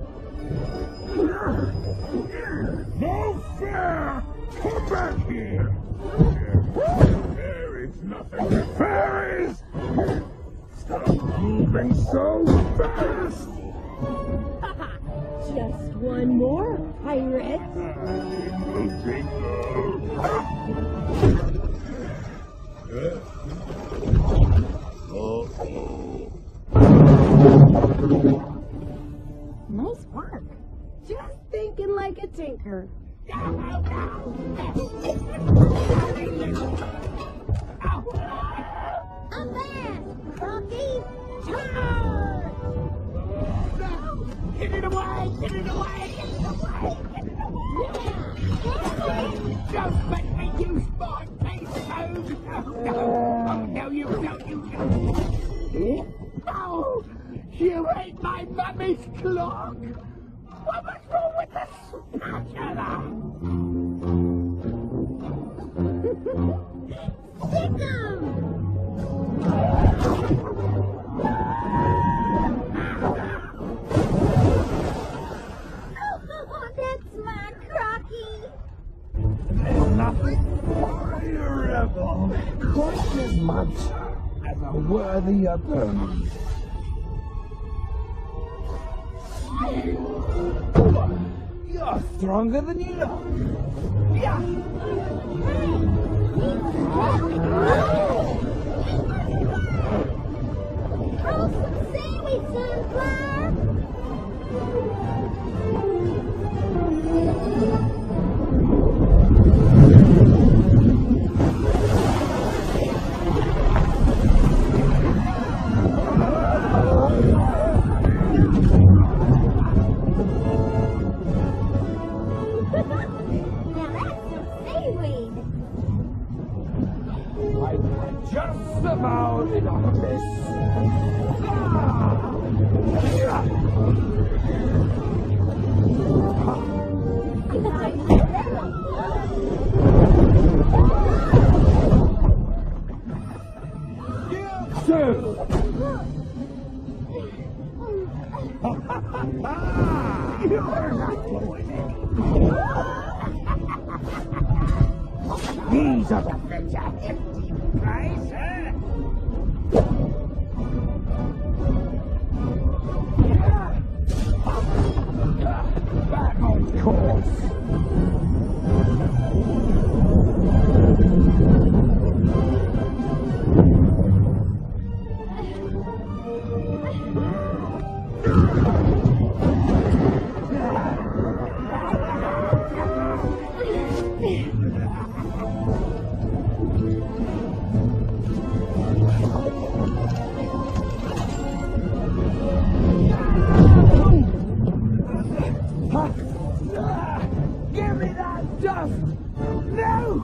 No fair! Come back here! There is nothing but fairies! Stop moving so fast! Just one more, pirate. Nice work. Just thinking like a tinker. I'm there, Rocky. Charge! Get it away! Get it away! Get it away! Get it away! Don't make me use my teeth, Toad! No, no! Oh, no, you don't, you don't! No! You ate my mummy's clock! What was wrong with the spatula? Stick 'em! Oh, that's my Crocky. There's nothing for a rebel quite as much as a worthy opponent. You're stronger than you look. Yeah. Throw some seaweed, Sunflower. Just about enough of this. You too. You're not doing it. These are the things I empty price, huh? Back on course. Give me that dust! No!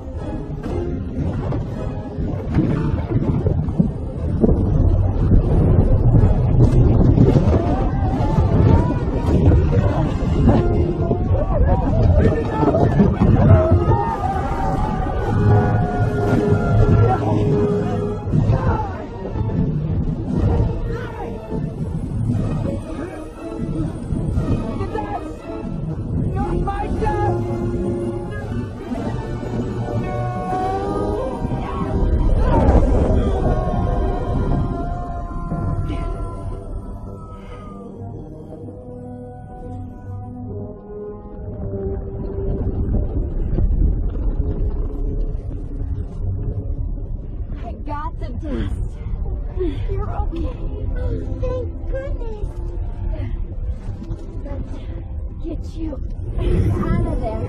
You're okay. Oh, thank goodness. Let's get you out of there.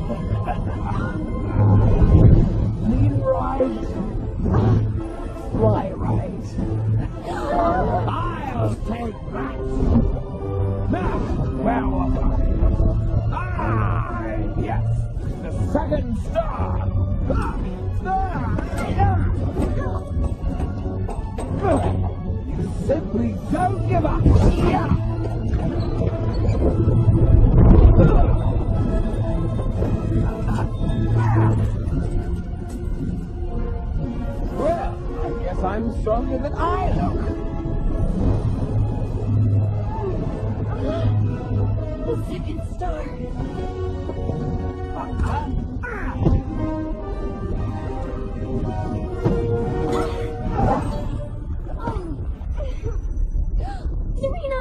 Lean right. Fly right. I'll take that. Now, where was I? Ah, yes, the second star. Ah, there. You simply don't give up. Yeah. Well, I guess I'm stronger than I look. The second star. Serena!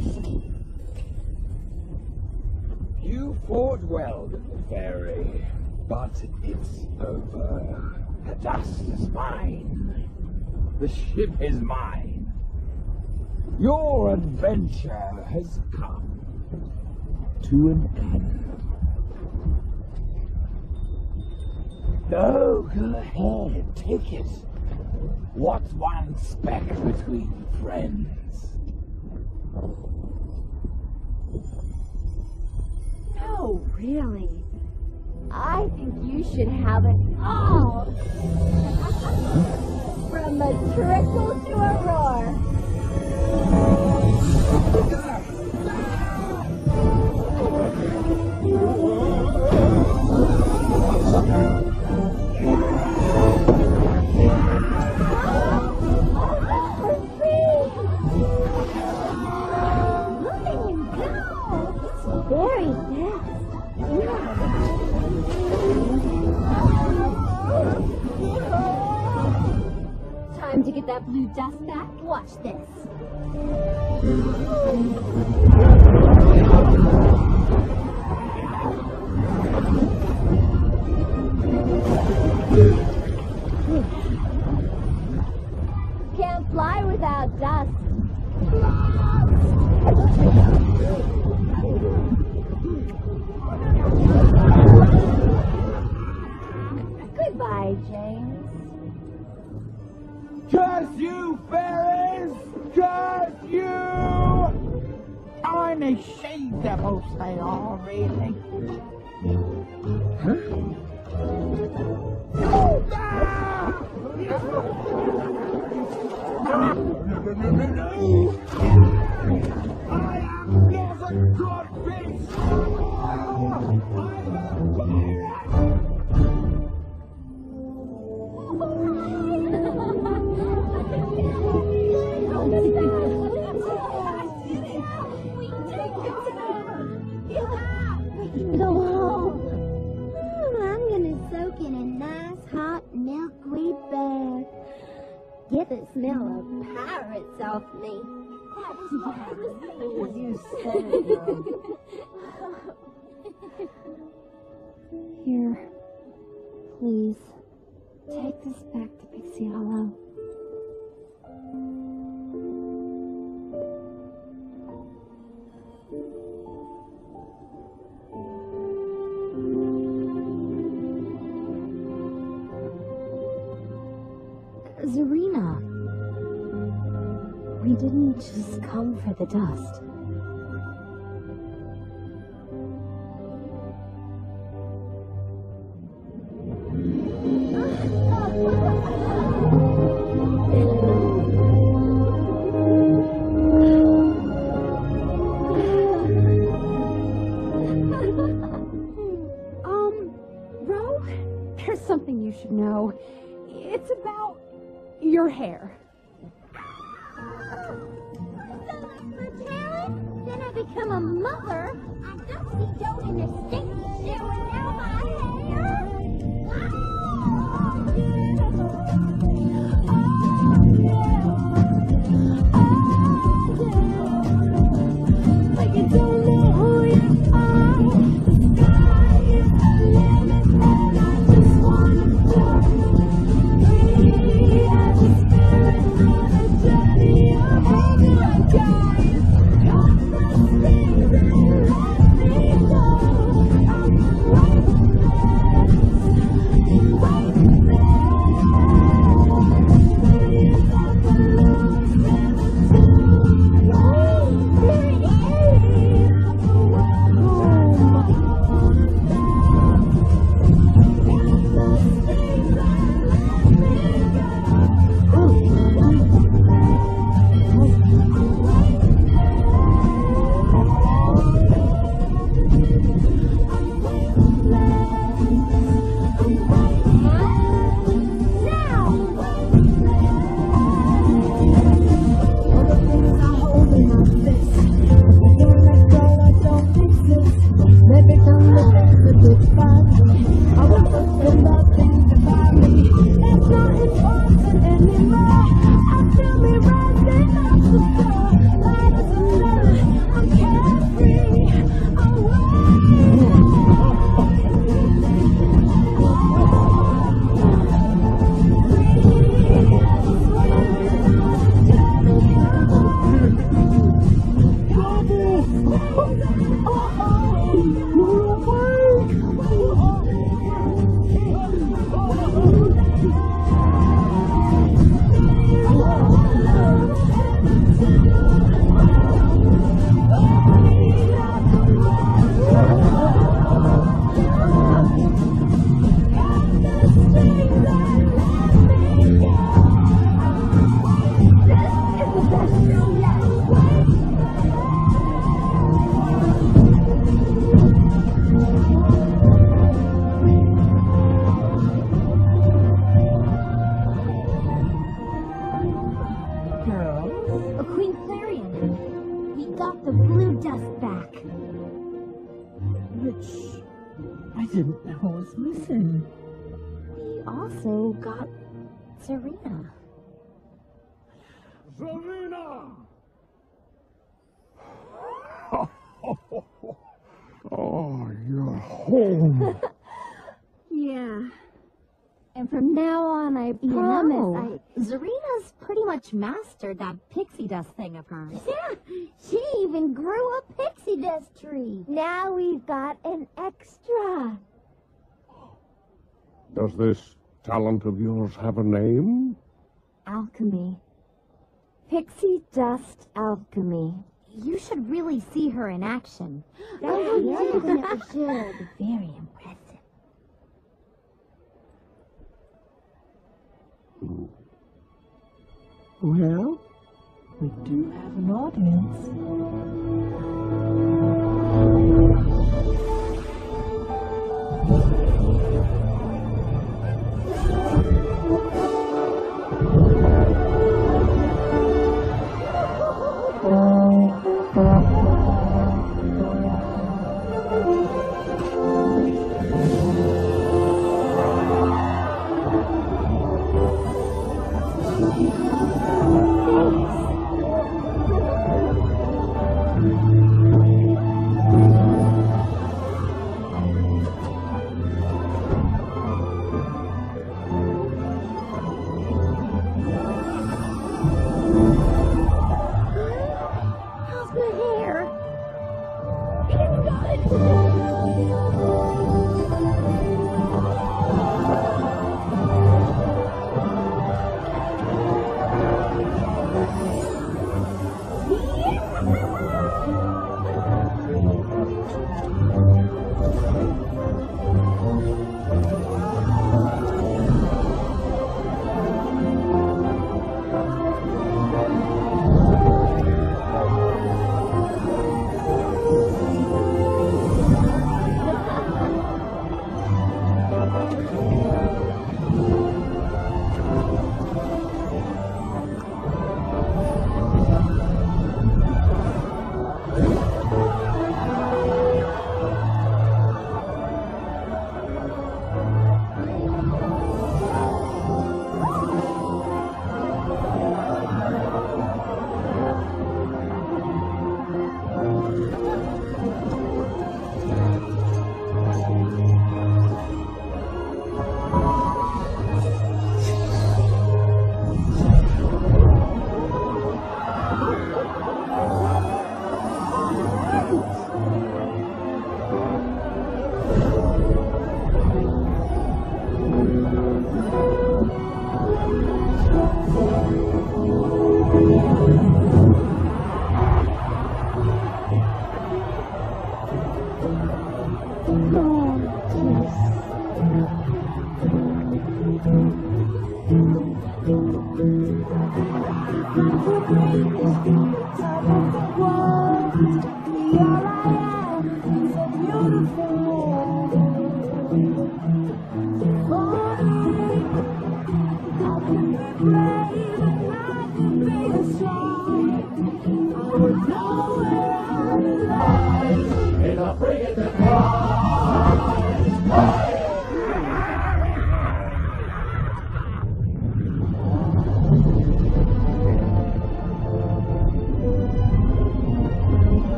You fought well, little fairy, but it's over. The dust is mine. The ship is mine. Your adventure has come to an end. No, go ahead, take it. What's one speck between friends? No, really. I think you should have it all. From a trickle to a roar. Very fast. Time to get that blue dust back. Watch this. Can't fly without dust. Goodbye, James. Curse you, fairies! Curse you! I'm ashamed of who they are, really. Huh? Ah! No, no, no, no, no! I am not a god beast! I'm a Go home. I'm gonna soak in a nice hot milkweed bath. Get the smell of pirates off me. You said it, girl. Here, please, take this back to Pixie Hollow. Zarina, we didn't just come for the dust. um, Ro, there's something you should know. It's about your hair. Then I become a mother. I dusty dough in a stinky shoe, and now my hair. Like you don't know who you are. The sky is the limit, and I just wanna fly free as a spirit on a jet. Oh, Queen Clarion, we got the blue dust back. Which I didn't know was missing. We also got Serena. Serena! Oh, you're home. Yeah. And from now on, I promise, I... Zarina's pretty much mastered that pixie dust thing of hers. Yeah, she even grew a pixie dust tree. Now we've got an extra. Does this talent of yours have a name? Alchemy. Pixie dust alchemy. You should really see her in action. Oh, you definitely should. Very impressive. Well, we do have an audience. How's my hair?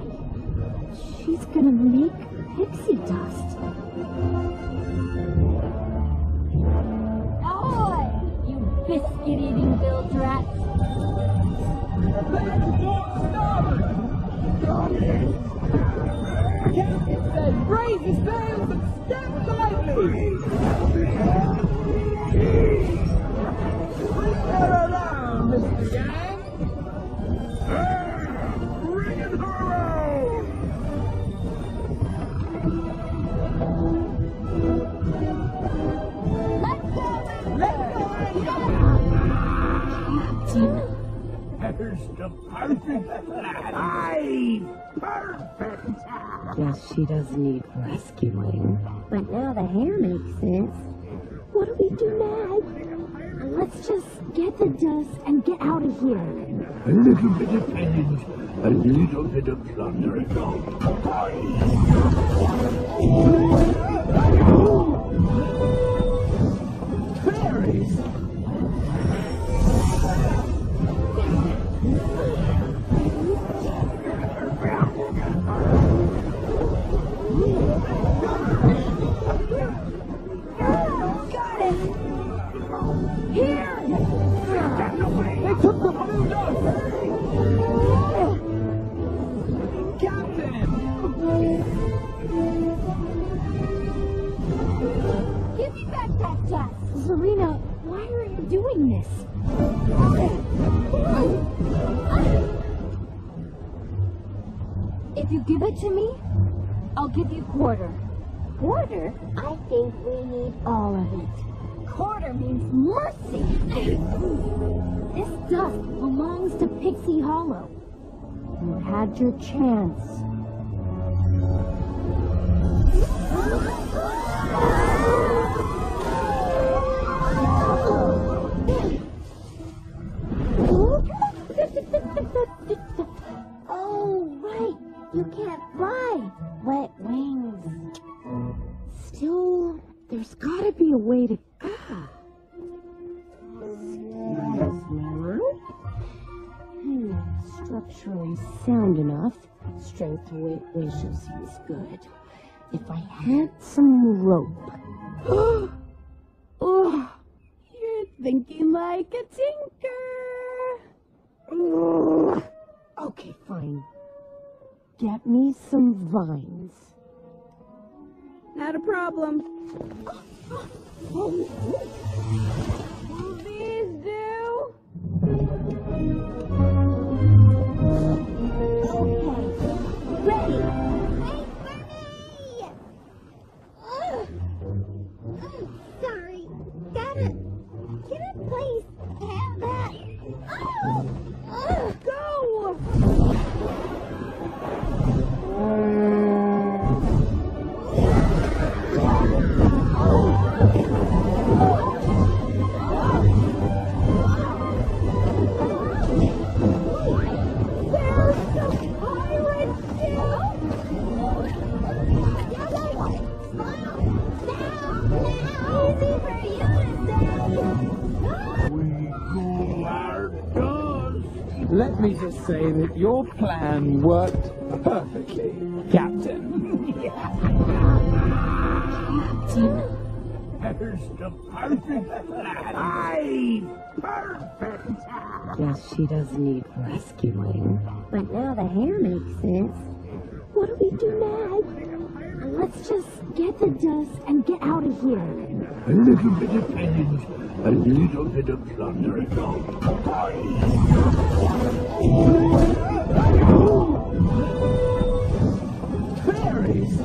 She's gonna make pixie dust. biscuit-eating bilge rats. Captain says raise his sails and step lively! Get around, Mister Gang! Bring it around! Let's go! Let's go! There's the perfect plan. Aye, perfect. Guess she does need rescuing. But now the hair makes sense. What do we do now? Let's just get the dust and get out of here. A little bit of pillage, a little bit of plunder. Fairies! Got it! Here! They took the blue dust! Captain! Give me back that dust! Serena, why are you doing this? If you give it to me, I'll give you quarter. Quarter? I think we need All of it. Quarter means mercy. This dust belongs to Pixie Hollow. You had your chance. Oh, right. You can't fly. Wet wings. Still, there's gotta be a way to... Ah. Hmm, structurally sound enough. Strength to weight ratio seems good. If I had some rope... Oh, you're thinking like a tinker. Ugh. Okay, fine. Get me some vines. Not a problem. Will these do? Okay. Ready. Wait for me! Ugh. Ugh, sorry. Gotta... Can I please have that? Oh! Ugh. Go! Let me just say that your plan worked perfectly, Captain. There's the perfect plan. Aye, perfect. Guess she does need rescuing. But now the hair makes sense. What do we do now? Let's just get the dust and get out of here. A little bit of pillage, a little bit of plunder. Fairies!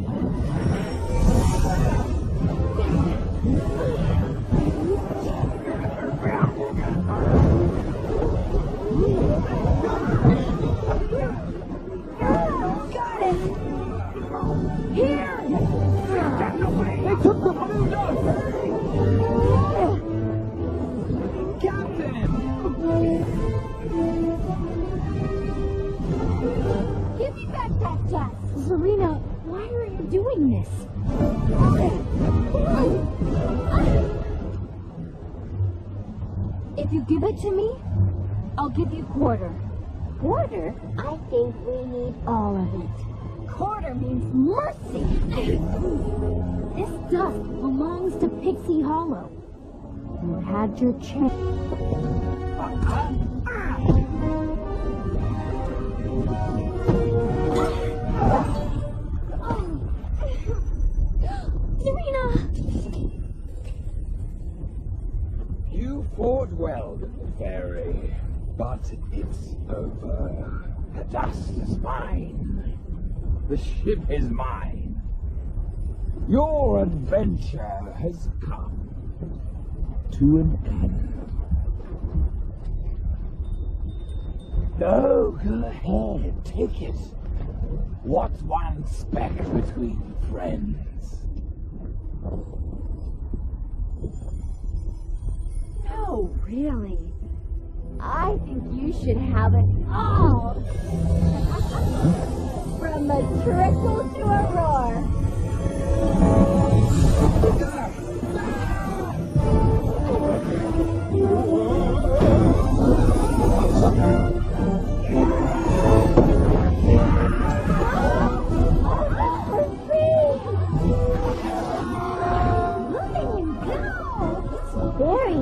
Got it! Here! They took the blue dust! Captain! Give me back that dust! Serena, why are you doing this? If you give it to me, I'll give you quarter. Quarter? I think we need All of it. Quarter means mercy. This dust belongs to Pixie Hollow. You had your chance. Serena! You fought well, little fairy, but it's over. The dust is mine. The ship is mine. Your adventure has come to an end. No, go ahead, take it. What's one speck between friends? No, really. I think you should have it all. From a trickle to a roar. Very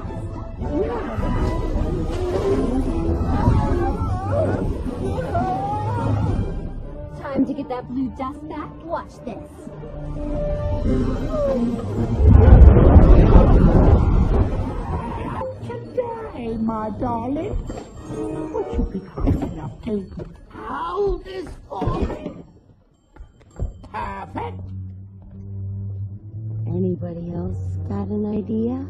fast. Time to get that blue dust back. Watch this. Today, my darling, would you be kind enough to hold this for me? Perfect. Anybody else got an idea?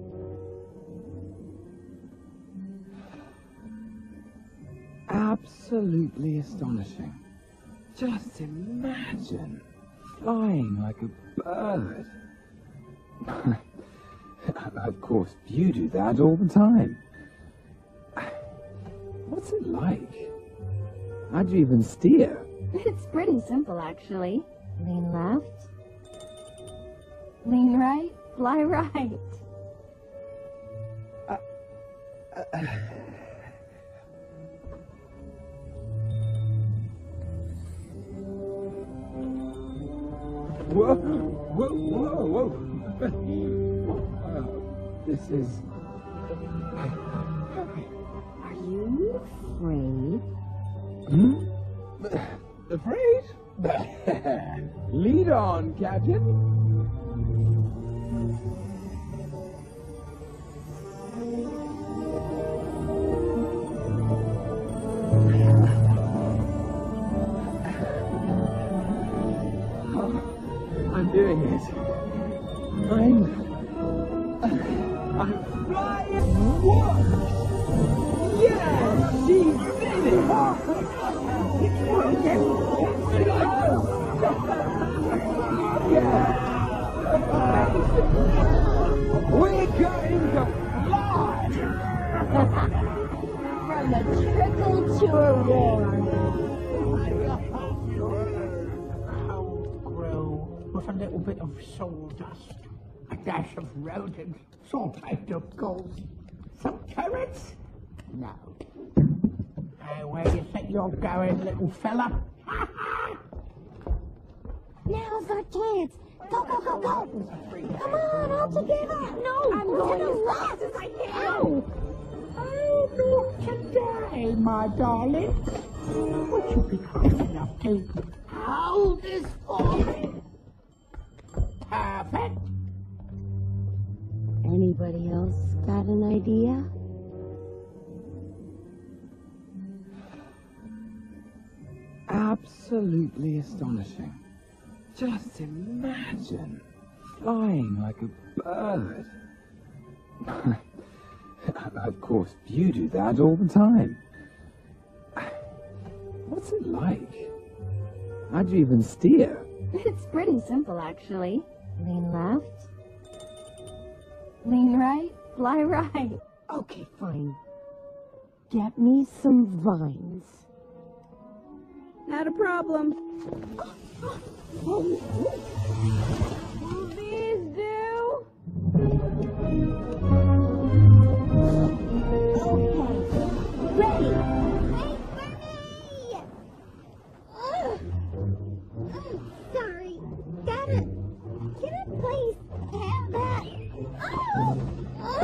Absolutely astonishing. Just imagine flying like a bird. Of course, you do that all the time. What's it like? How'd you even steer? It's pretty simple, actually. Lean left. Lean right. Fly right. Uh, uh, Whoa, whoa, whoa, whoa. Uh, this is... Are you afraid? Hmm? Afraid? Lead on, Captain. I'm doing it. I'm... I'm flying. What? Yeah, she did it. It's working. Yeah. We're going to fly. From a trickle to a roar. With a little bit of sawdust, a dash of rodent, sauteed up goals, some carrots? No. Uh, where you think you're going, little fella? Now's our chance. Go, go, go, go. Come on, all together. No, I'm going as fast as I can. Oh, not today, my darling. Would you be kind enough to hold this for me? Perfect. Anybody else got an idea? Absolutely astonishing. Just imagine flying like a bird. Of course, you do that all the time. What's it like? How'd you even steer? It's pretty simple, actually. Lean left. Lean right. Fly right. Okay, fine. Get me some vines. Not a problem. Please do. Okay, ready. Wait for me. Ugh. I'm sorry. Gotta. Can I please have that? Oh.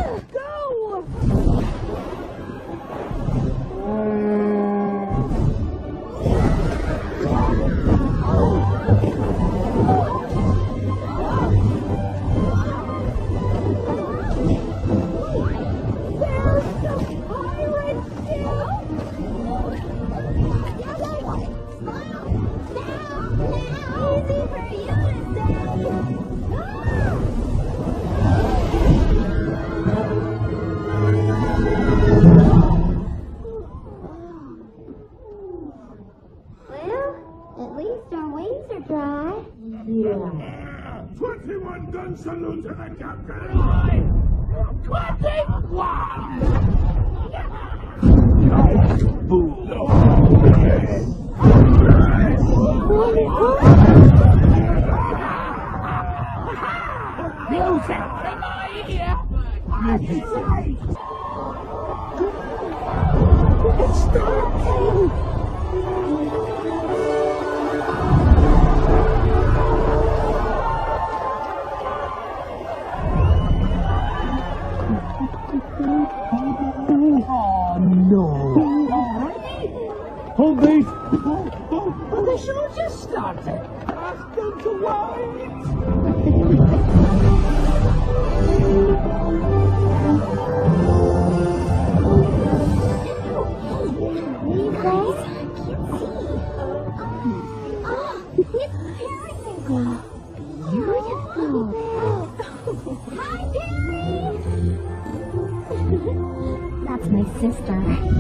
to the jungle line! Twenty one! Music in my ear! I say! It's starting! Oh, no. Hold these! Oh, oh, oh, the show just started! Ask them to wait! You guys? Oh, it's Periwinkle. Beautiful. Hi, Perry! That's my sister.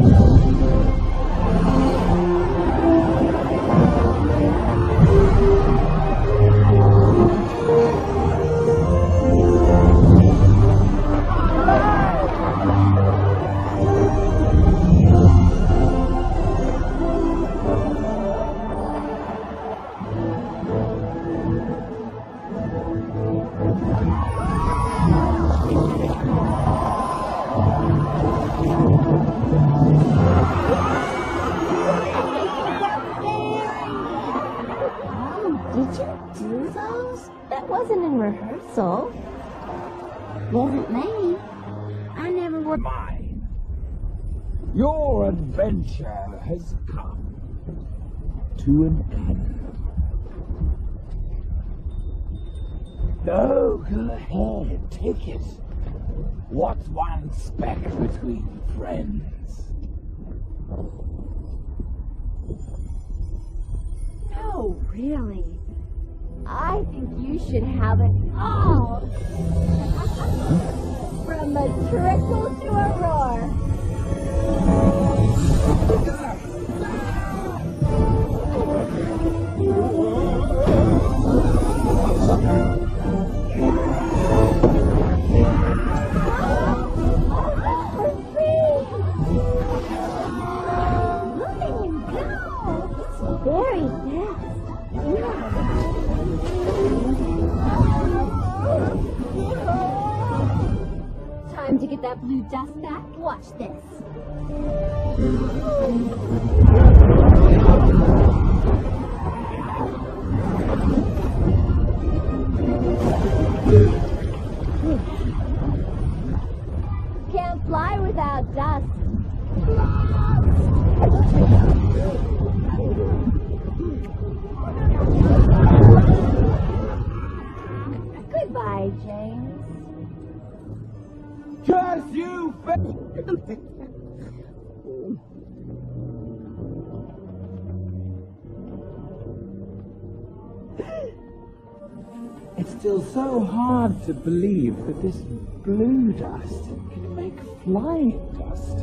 Did you do those? That wasn't in rehearsal. Wasn't me. I never would. Mine. Your adventure has come to an end. No, go ahead, take it. What's one speck between friends? No, really. I think you should have it all. From a trickle to a roar. Very fast. Time to get that blue dust back. Watch this. Can't fly without dust. Goodbye, James. Curse you, fa- It's still so hard to believe that this blue dust can make flying dust.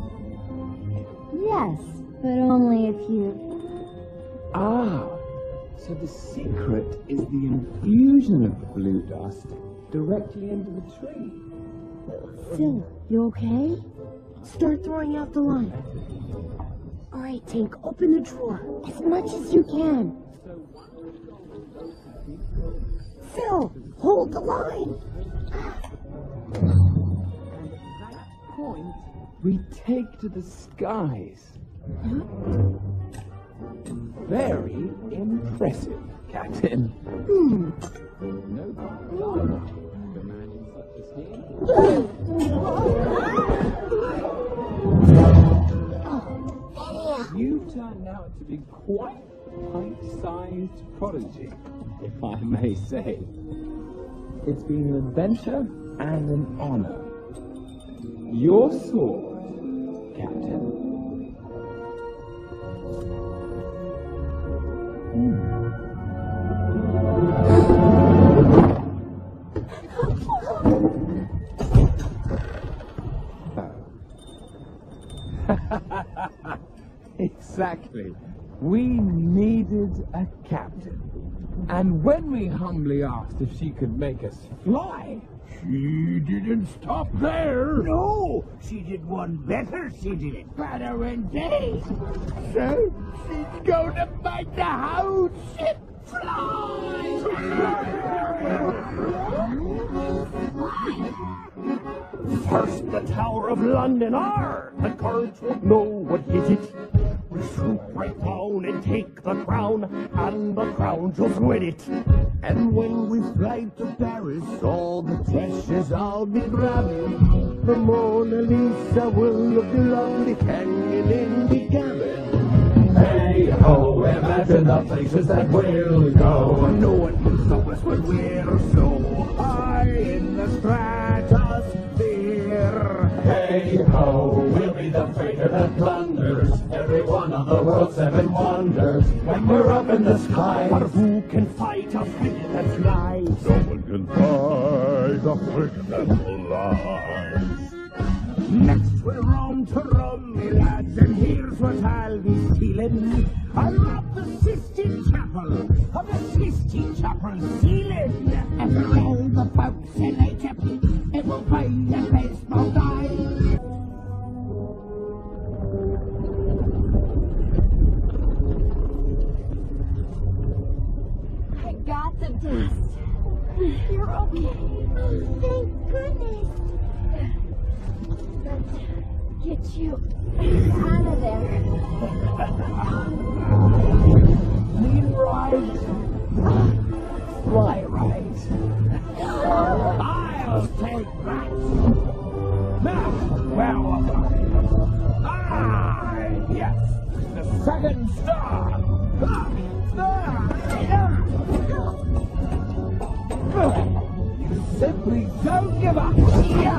Yes, but only if you... Ah, so the secret is the infusion of the blue dust directly into the tree. Phil, you okay? Start throwing out the line. All right, Tink, open the drawer as much as you can. Phil, hold the line. Point we take to the skies. Very impressive, Captain. Hmm. No problem. The man in such as he. You turned out to be quite a pint-sized prodigy, if I may say. It's been an adventure and an honor. Your sword, Captain. Exactly. We needed a captain. And when we humbly asked if she could make us fly, she didn't stop there. No, she did one better. She did it better indeed. So she's going to make the whole ship fly. First the Tower of London, R. The Kurds won't know what hit it. We swoop right down and take the crown, and the crown just with it. And when we fly to Paris, all the treasures I'll be grabbing. The Mona Lisa will look lovely hanging in the cabin. hey ho, imagine the places that we'll go. No one can stop us when we're so high in the stratosphere. Hey ho, we'll be the freighter that plunders every one of the world's seven wonders. When we're up in the sky, But who can fight a fleet that flies? No one can fight a flick that flies. Next we're on to Rome, me lads, and here's what I'll be stealing. I rob the Sistine Chapel of the Sistine Chapel ceiling. And for all the folks in Egypt, it will play a baseball dive. I got the dust. You're okay. Thank goodness. Let's get you out of there. lean right, fly right. I'll take that. Now, where was I? Ah, yes, the second star. Ah, there. You simply don't give up. Yeah.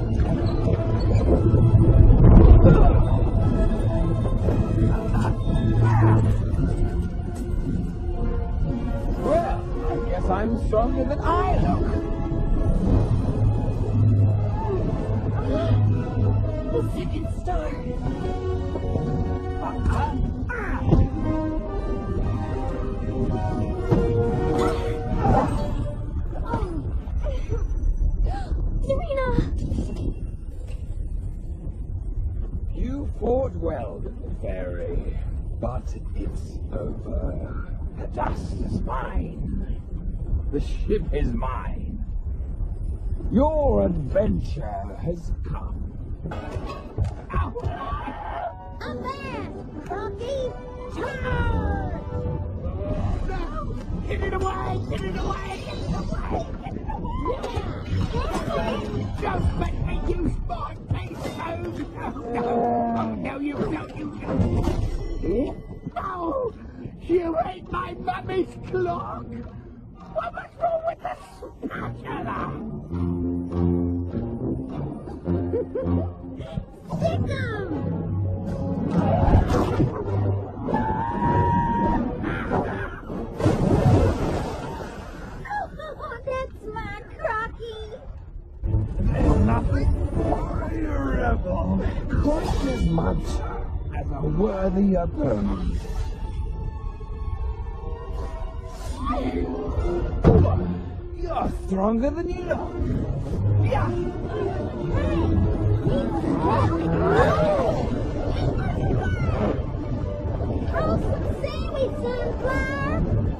Well, I guess I'm stronger than I look. The second star. Serena! You fought well, little fairy, but it's over. The dust is mine. The ship is mine. Your adventure has come. I'm there! Rocky! Charge! Get it away! Get it away! Get it away! Get it away! Just let me use my face code! No, no! Oh, no, you don't, you don't! No! You ate my mummy's clock! What was wrong with the spatula? Stick 'em! Oh, that's my Crocky! There's nothing more rebel quite as much as a worthy opponent. You're stronger than you look. Yeah. Throw some seaweed, Sunflower!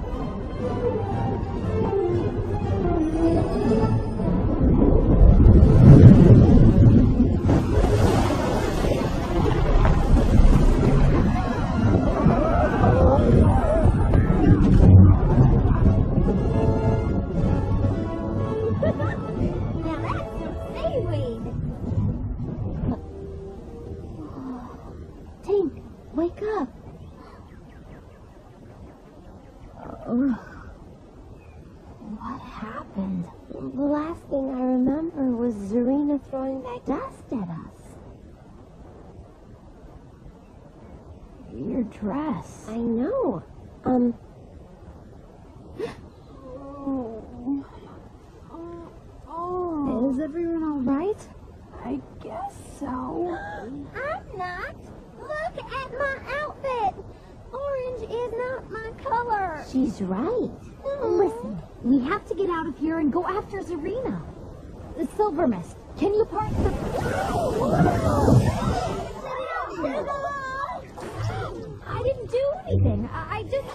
Now that's some seaweed! Tink, wake up. Oh. What happened? The last thing I remember was Zarina throwing that dust at us. Your dress. I know. Um. Oh. Is everyone all right? I guess so. I'm not. Look at my outfit. Or Orange is not my color. She's right. Listen, we have to get out of here and go after Zarina. The Silver Mist. Can you park the... I didn't do anything. I, I just...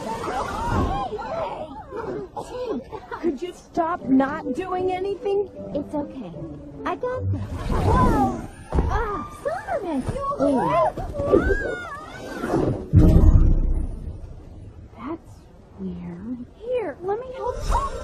Hey, hey. Could you stop not doing anything? It's okay. I got this. Whoa! Ah, Silver Mist! That's weird. Here, let me help.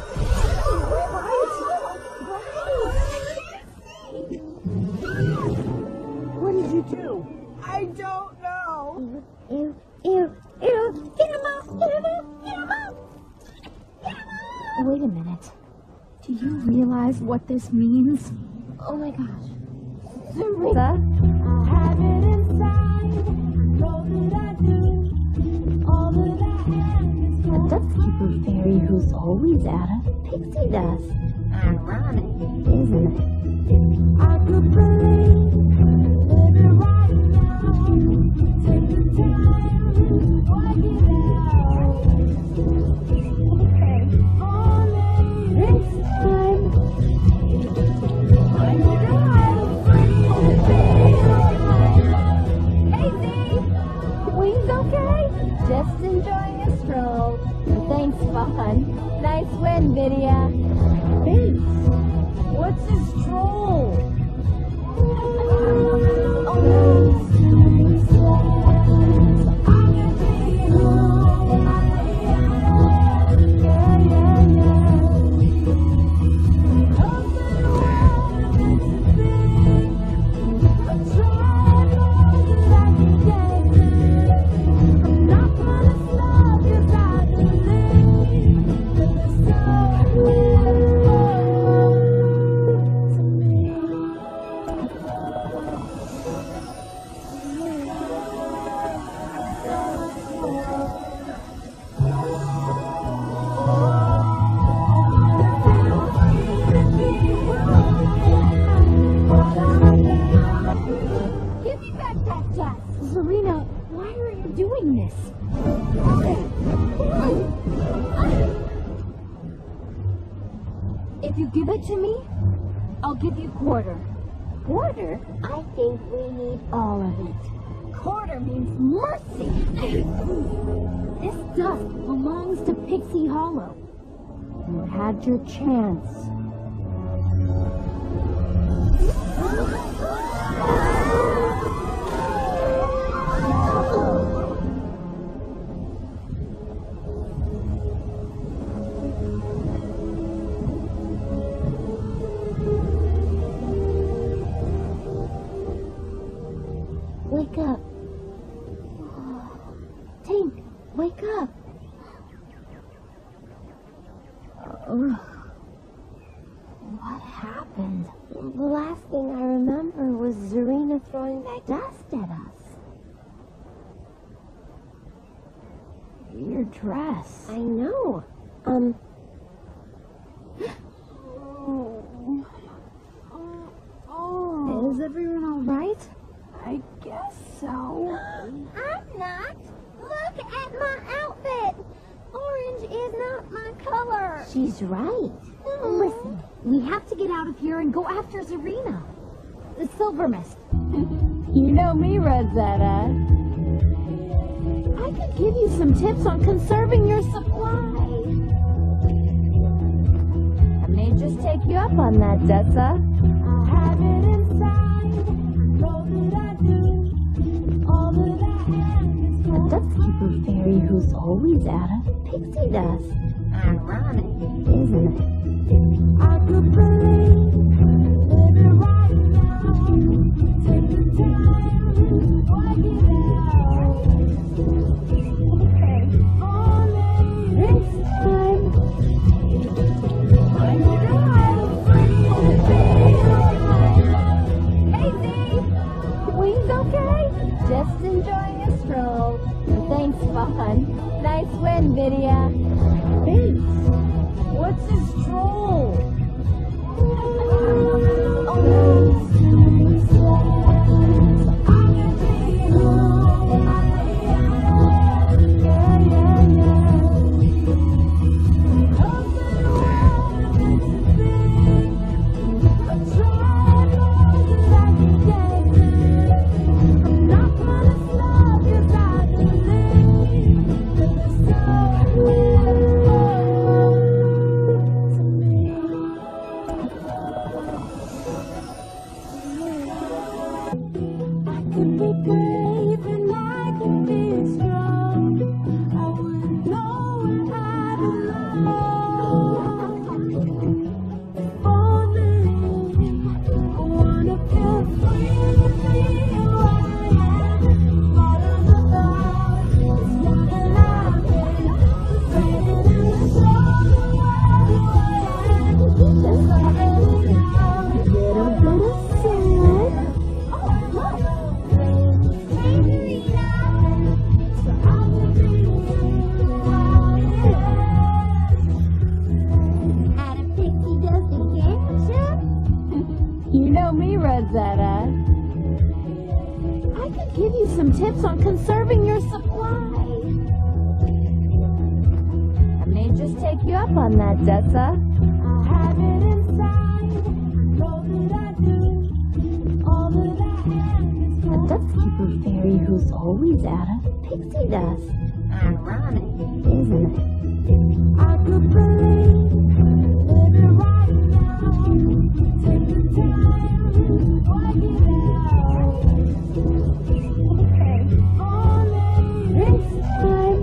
What did you do? I don't know. Ew, ew, ew. Get him off, get him off, get him off. Wait a minute. Do you realize what this means? Oh my gosh. Zarina? I have it inside. Know that I do. All that I am is A Dustkeeper fairy who's always out of pixie dust. Ironic, isn't it? I could believe living right now. Take the time, work it out. Okay, falling this time. I'm gonna free to be alive. Hey, Z! Wings okay? Just enjoying a stroll. Thanks, Fawn. Nice win, Vidya. Thanks. What's a stroll? Give me back that dust! Zarina, why are you doing this? If you give it to me, I'll give you quarter. Quarter? I think we need all of it. Quarter means mercy! This dust belongs to Pixie Hollow. You had your chance. Wake up. Tink, wake up. What happened? The last thing I remember was Zarina throwing that dust at us. Your dress. I know. Um. Is everyone all right? I guess so. I'm not. Look at my outfit. Orange is not my color. She's right. Listen, we have to get out of here and go after Zarina. The Silver Mist. You know me, Rosetta. I could give you some tips on conserving your supply. I may just take you up on that, Dessa. I have it inside. Know that I do. All that I am is A Dustkeeper fairy who's always out of pixie dust. Ironic, isn't it? I could believe living right now. Take the time, work it out. Okay, falling this time. I'm gonna free to be alive. Hey, Z! Wings okay? Just enjoying a stroll. Thanks, Fawn. Nice win, Vidya. Thanks. What's a stroll? brave and I can be strong. I wouldn't know where I belong. Only I wanna feel free to be who I am. Follow the thought, it's not allowed. Fading in the soul, the world who I am. Just let it out. Little bit of sin. Oh, look. Hey, Rita. So I will be who I am. At a pixie dust adventure? You know me, Rosetta. I could give you some tips on conserving your supply. I may just take you up on that, Dessa. I have it inside. I know that I do. All that I am is A dustkeeper fairy who's always out of pixie dust. Ironic, isn't it? I could believe, live it right now. Take the time, work it out. Okay, only this time.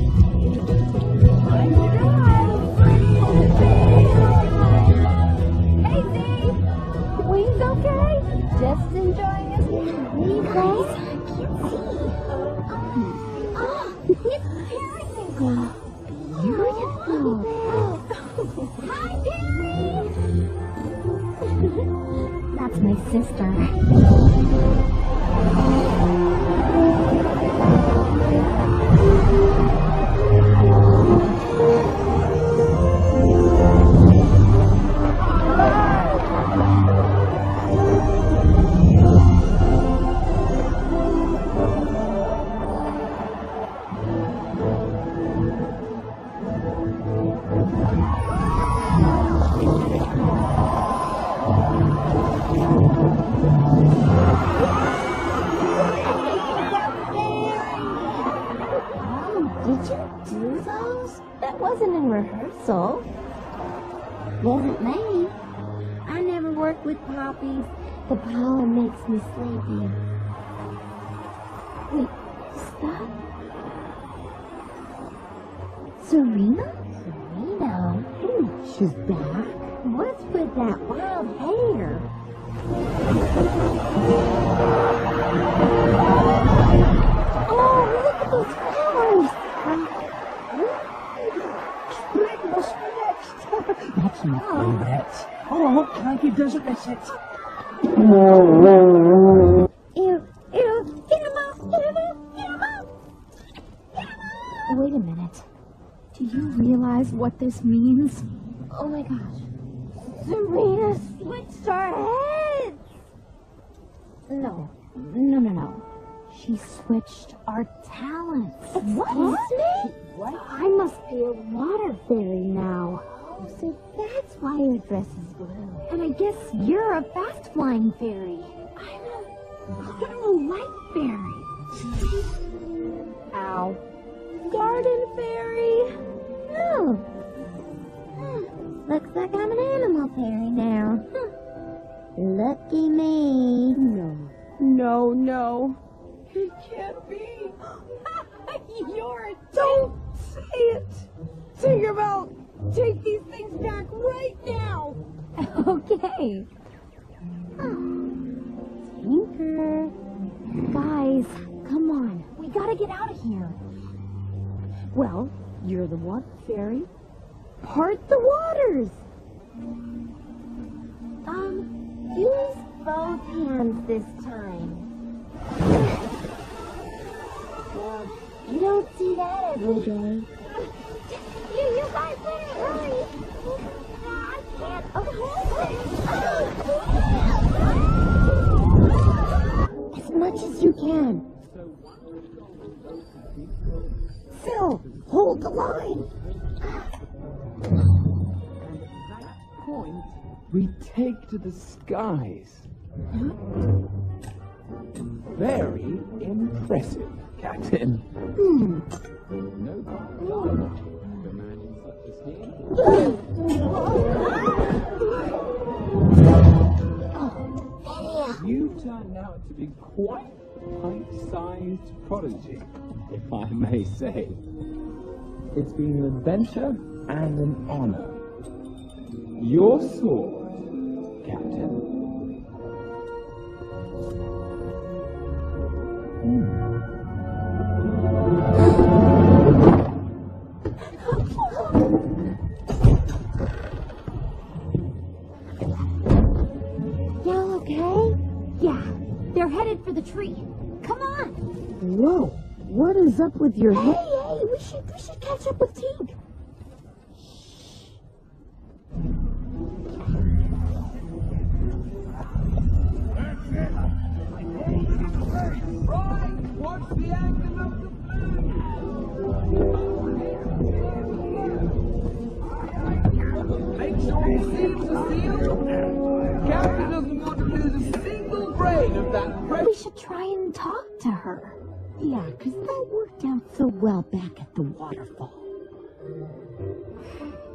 I need a while free to be alive. Hey, Zee! Wings okay? Just enjoying his You guys, I can't see. Oh, it's periwinkle. beautiful. Hi, Perry! That's my sister. Did you do those? That wasn't in rehearsal. Wasn't me. I never worked with poppies. The pollen makes me sleepy. Wait, stop. Serena? Serena? Hmm, she's back. What's with that wild hair? Oh, look at those flowers. That's my favorite. Oh, can't you doesn't miss it? Ew, ew, get him up, get him up, get him up! Wait a minute. Do you realize what this means? Oh my gosh. Serena switched our heads! No, no, no, no. She switched our talents. Excuse me? What? I must be a water fairy now. Oh, so that's why your dress is blue. And I guess you're a fast flying fairy. I'm a, I'm a light fairy. Ow. Garden fairy. Oh. Huh. Looks like I'm an animal fairy now. Huh. Lucky me. No. No, no. It can't be. You're a don't say it. Tinkerbell, take these things back right now. Okay. Tinker. Guys, come on. We gotta get out of here. Well, you're the water fairy. Part the waters. Um, use both hands this time. Well, you don't see that every day. You, you guys better hurry. I can't. Okay. As much as you can. Phil, hold the line. Point we take to the skies. Very impressive, Captain. Hmm. No commanding such as he. You turned out to be quite a pint-sized prodigy, if I may say. It's been an adventure and an honor. Your sword, Captain. Y'all okay? Yeah, they're headed for the tree. Come on. Whoa, what is up with your Hey, head? hey, we should we should catch up with Tink. Right, watch the angle of the blue. Make sure he seals the seal. Captain doesn't want to lose a single grain of that precious. We should try and talk to her. Yeah, 'cause that worked out so well back at the waterfall.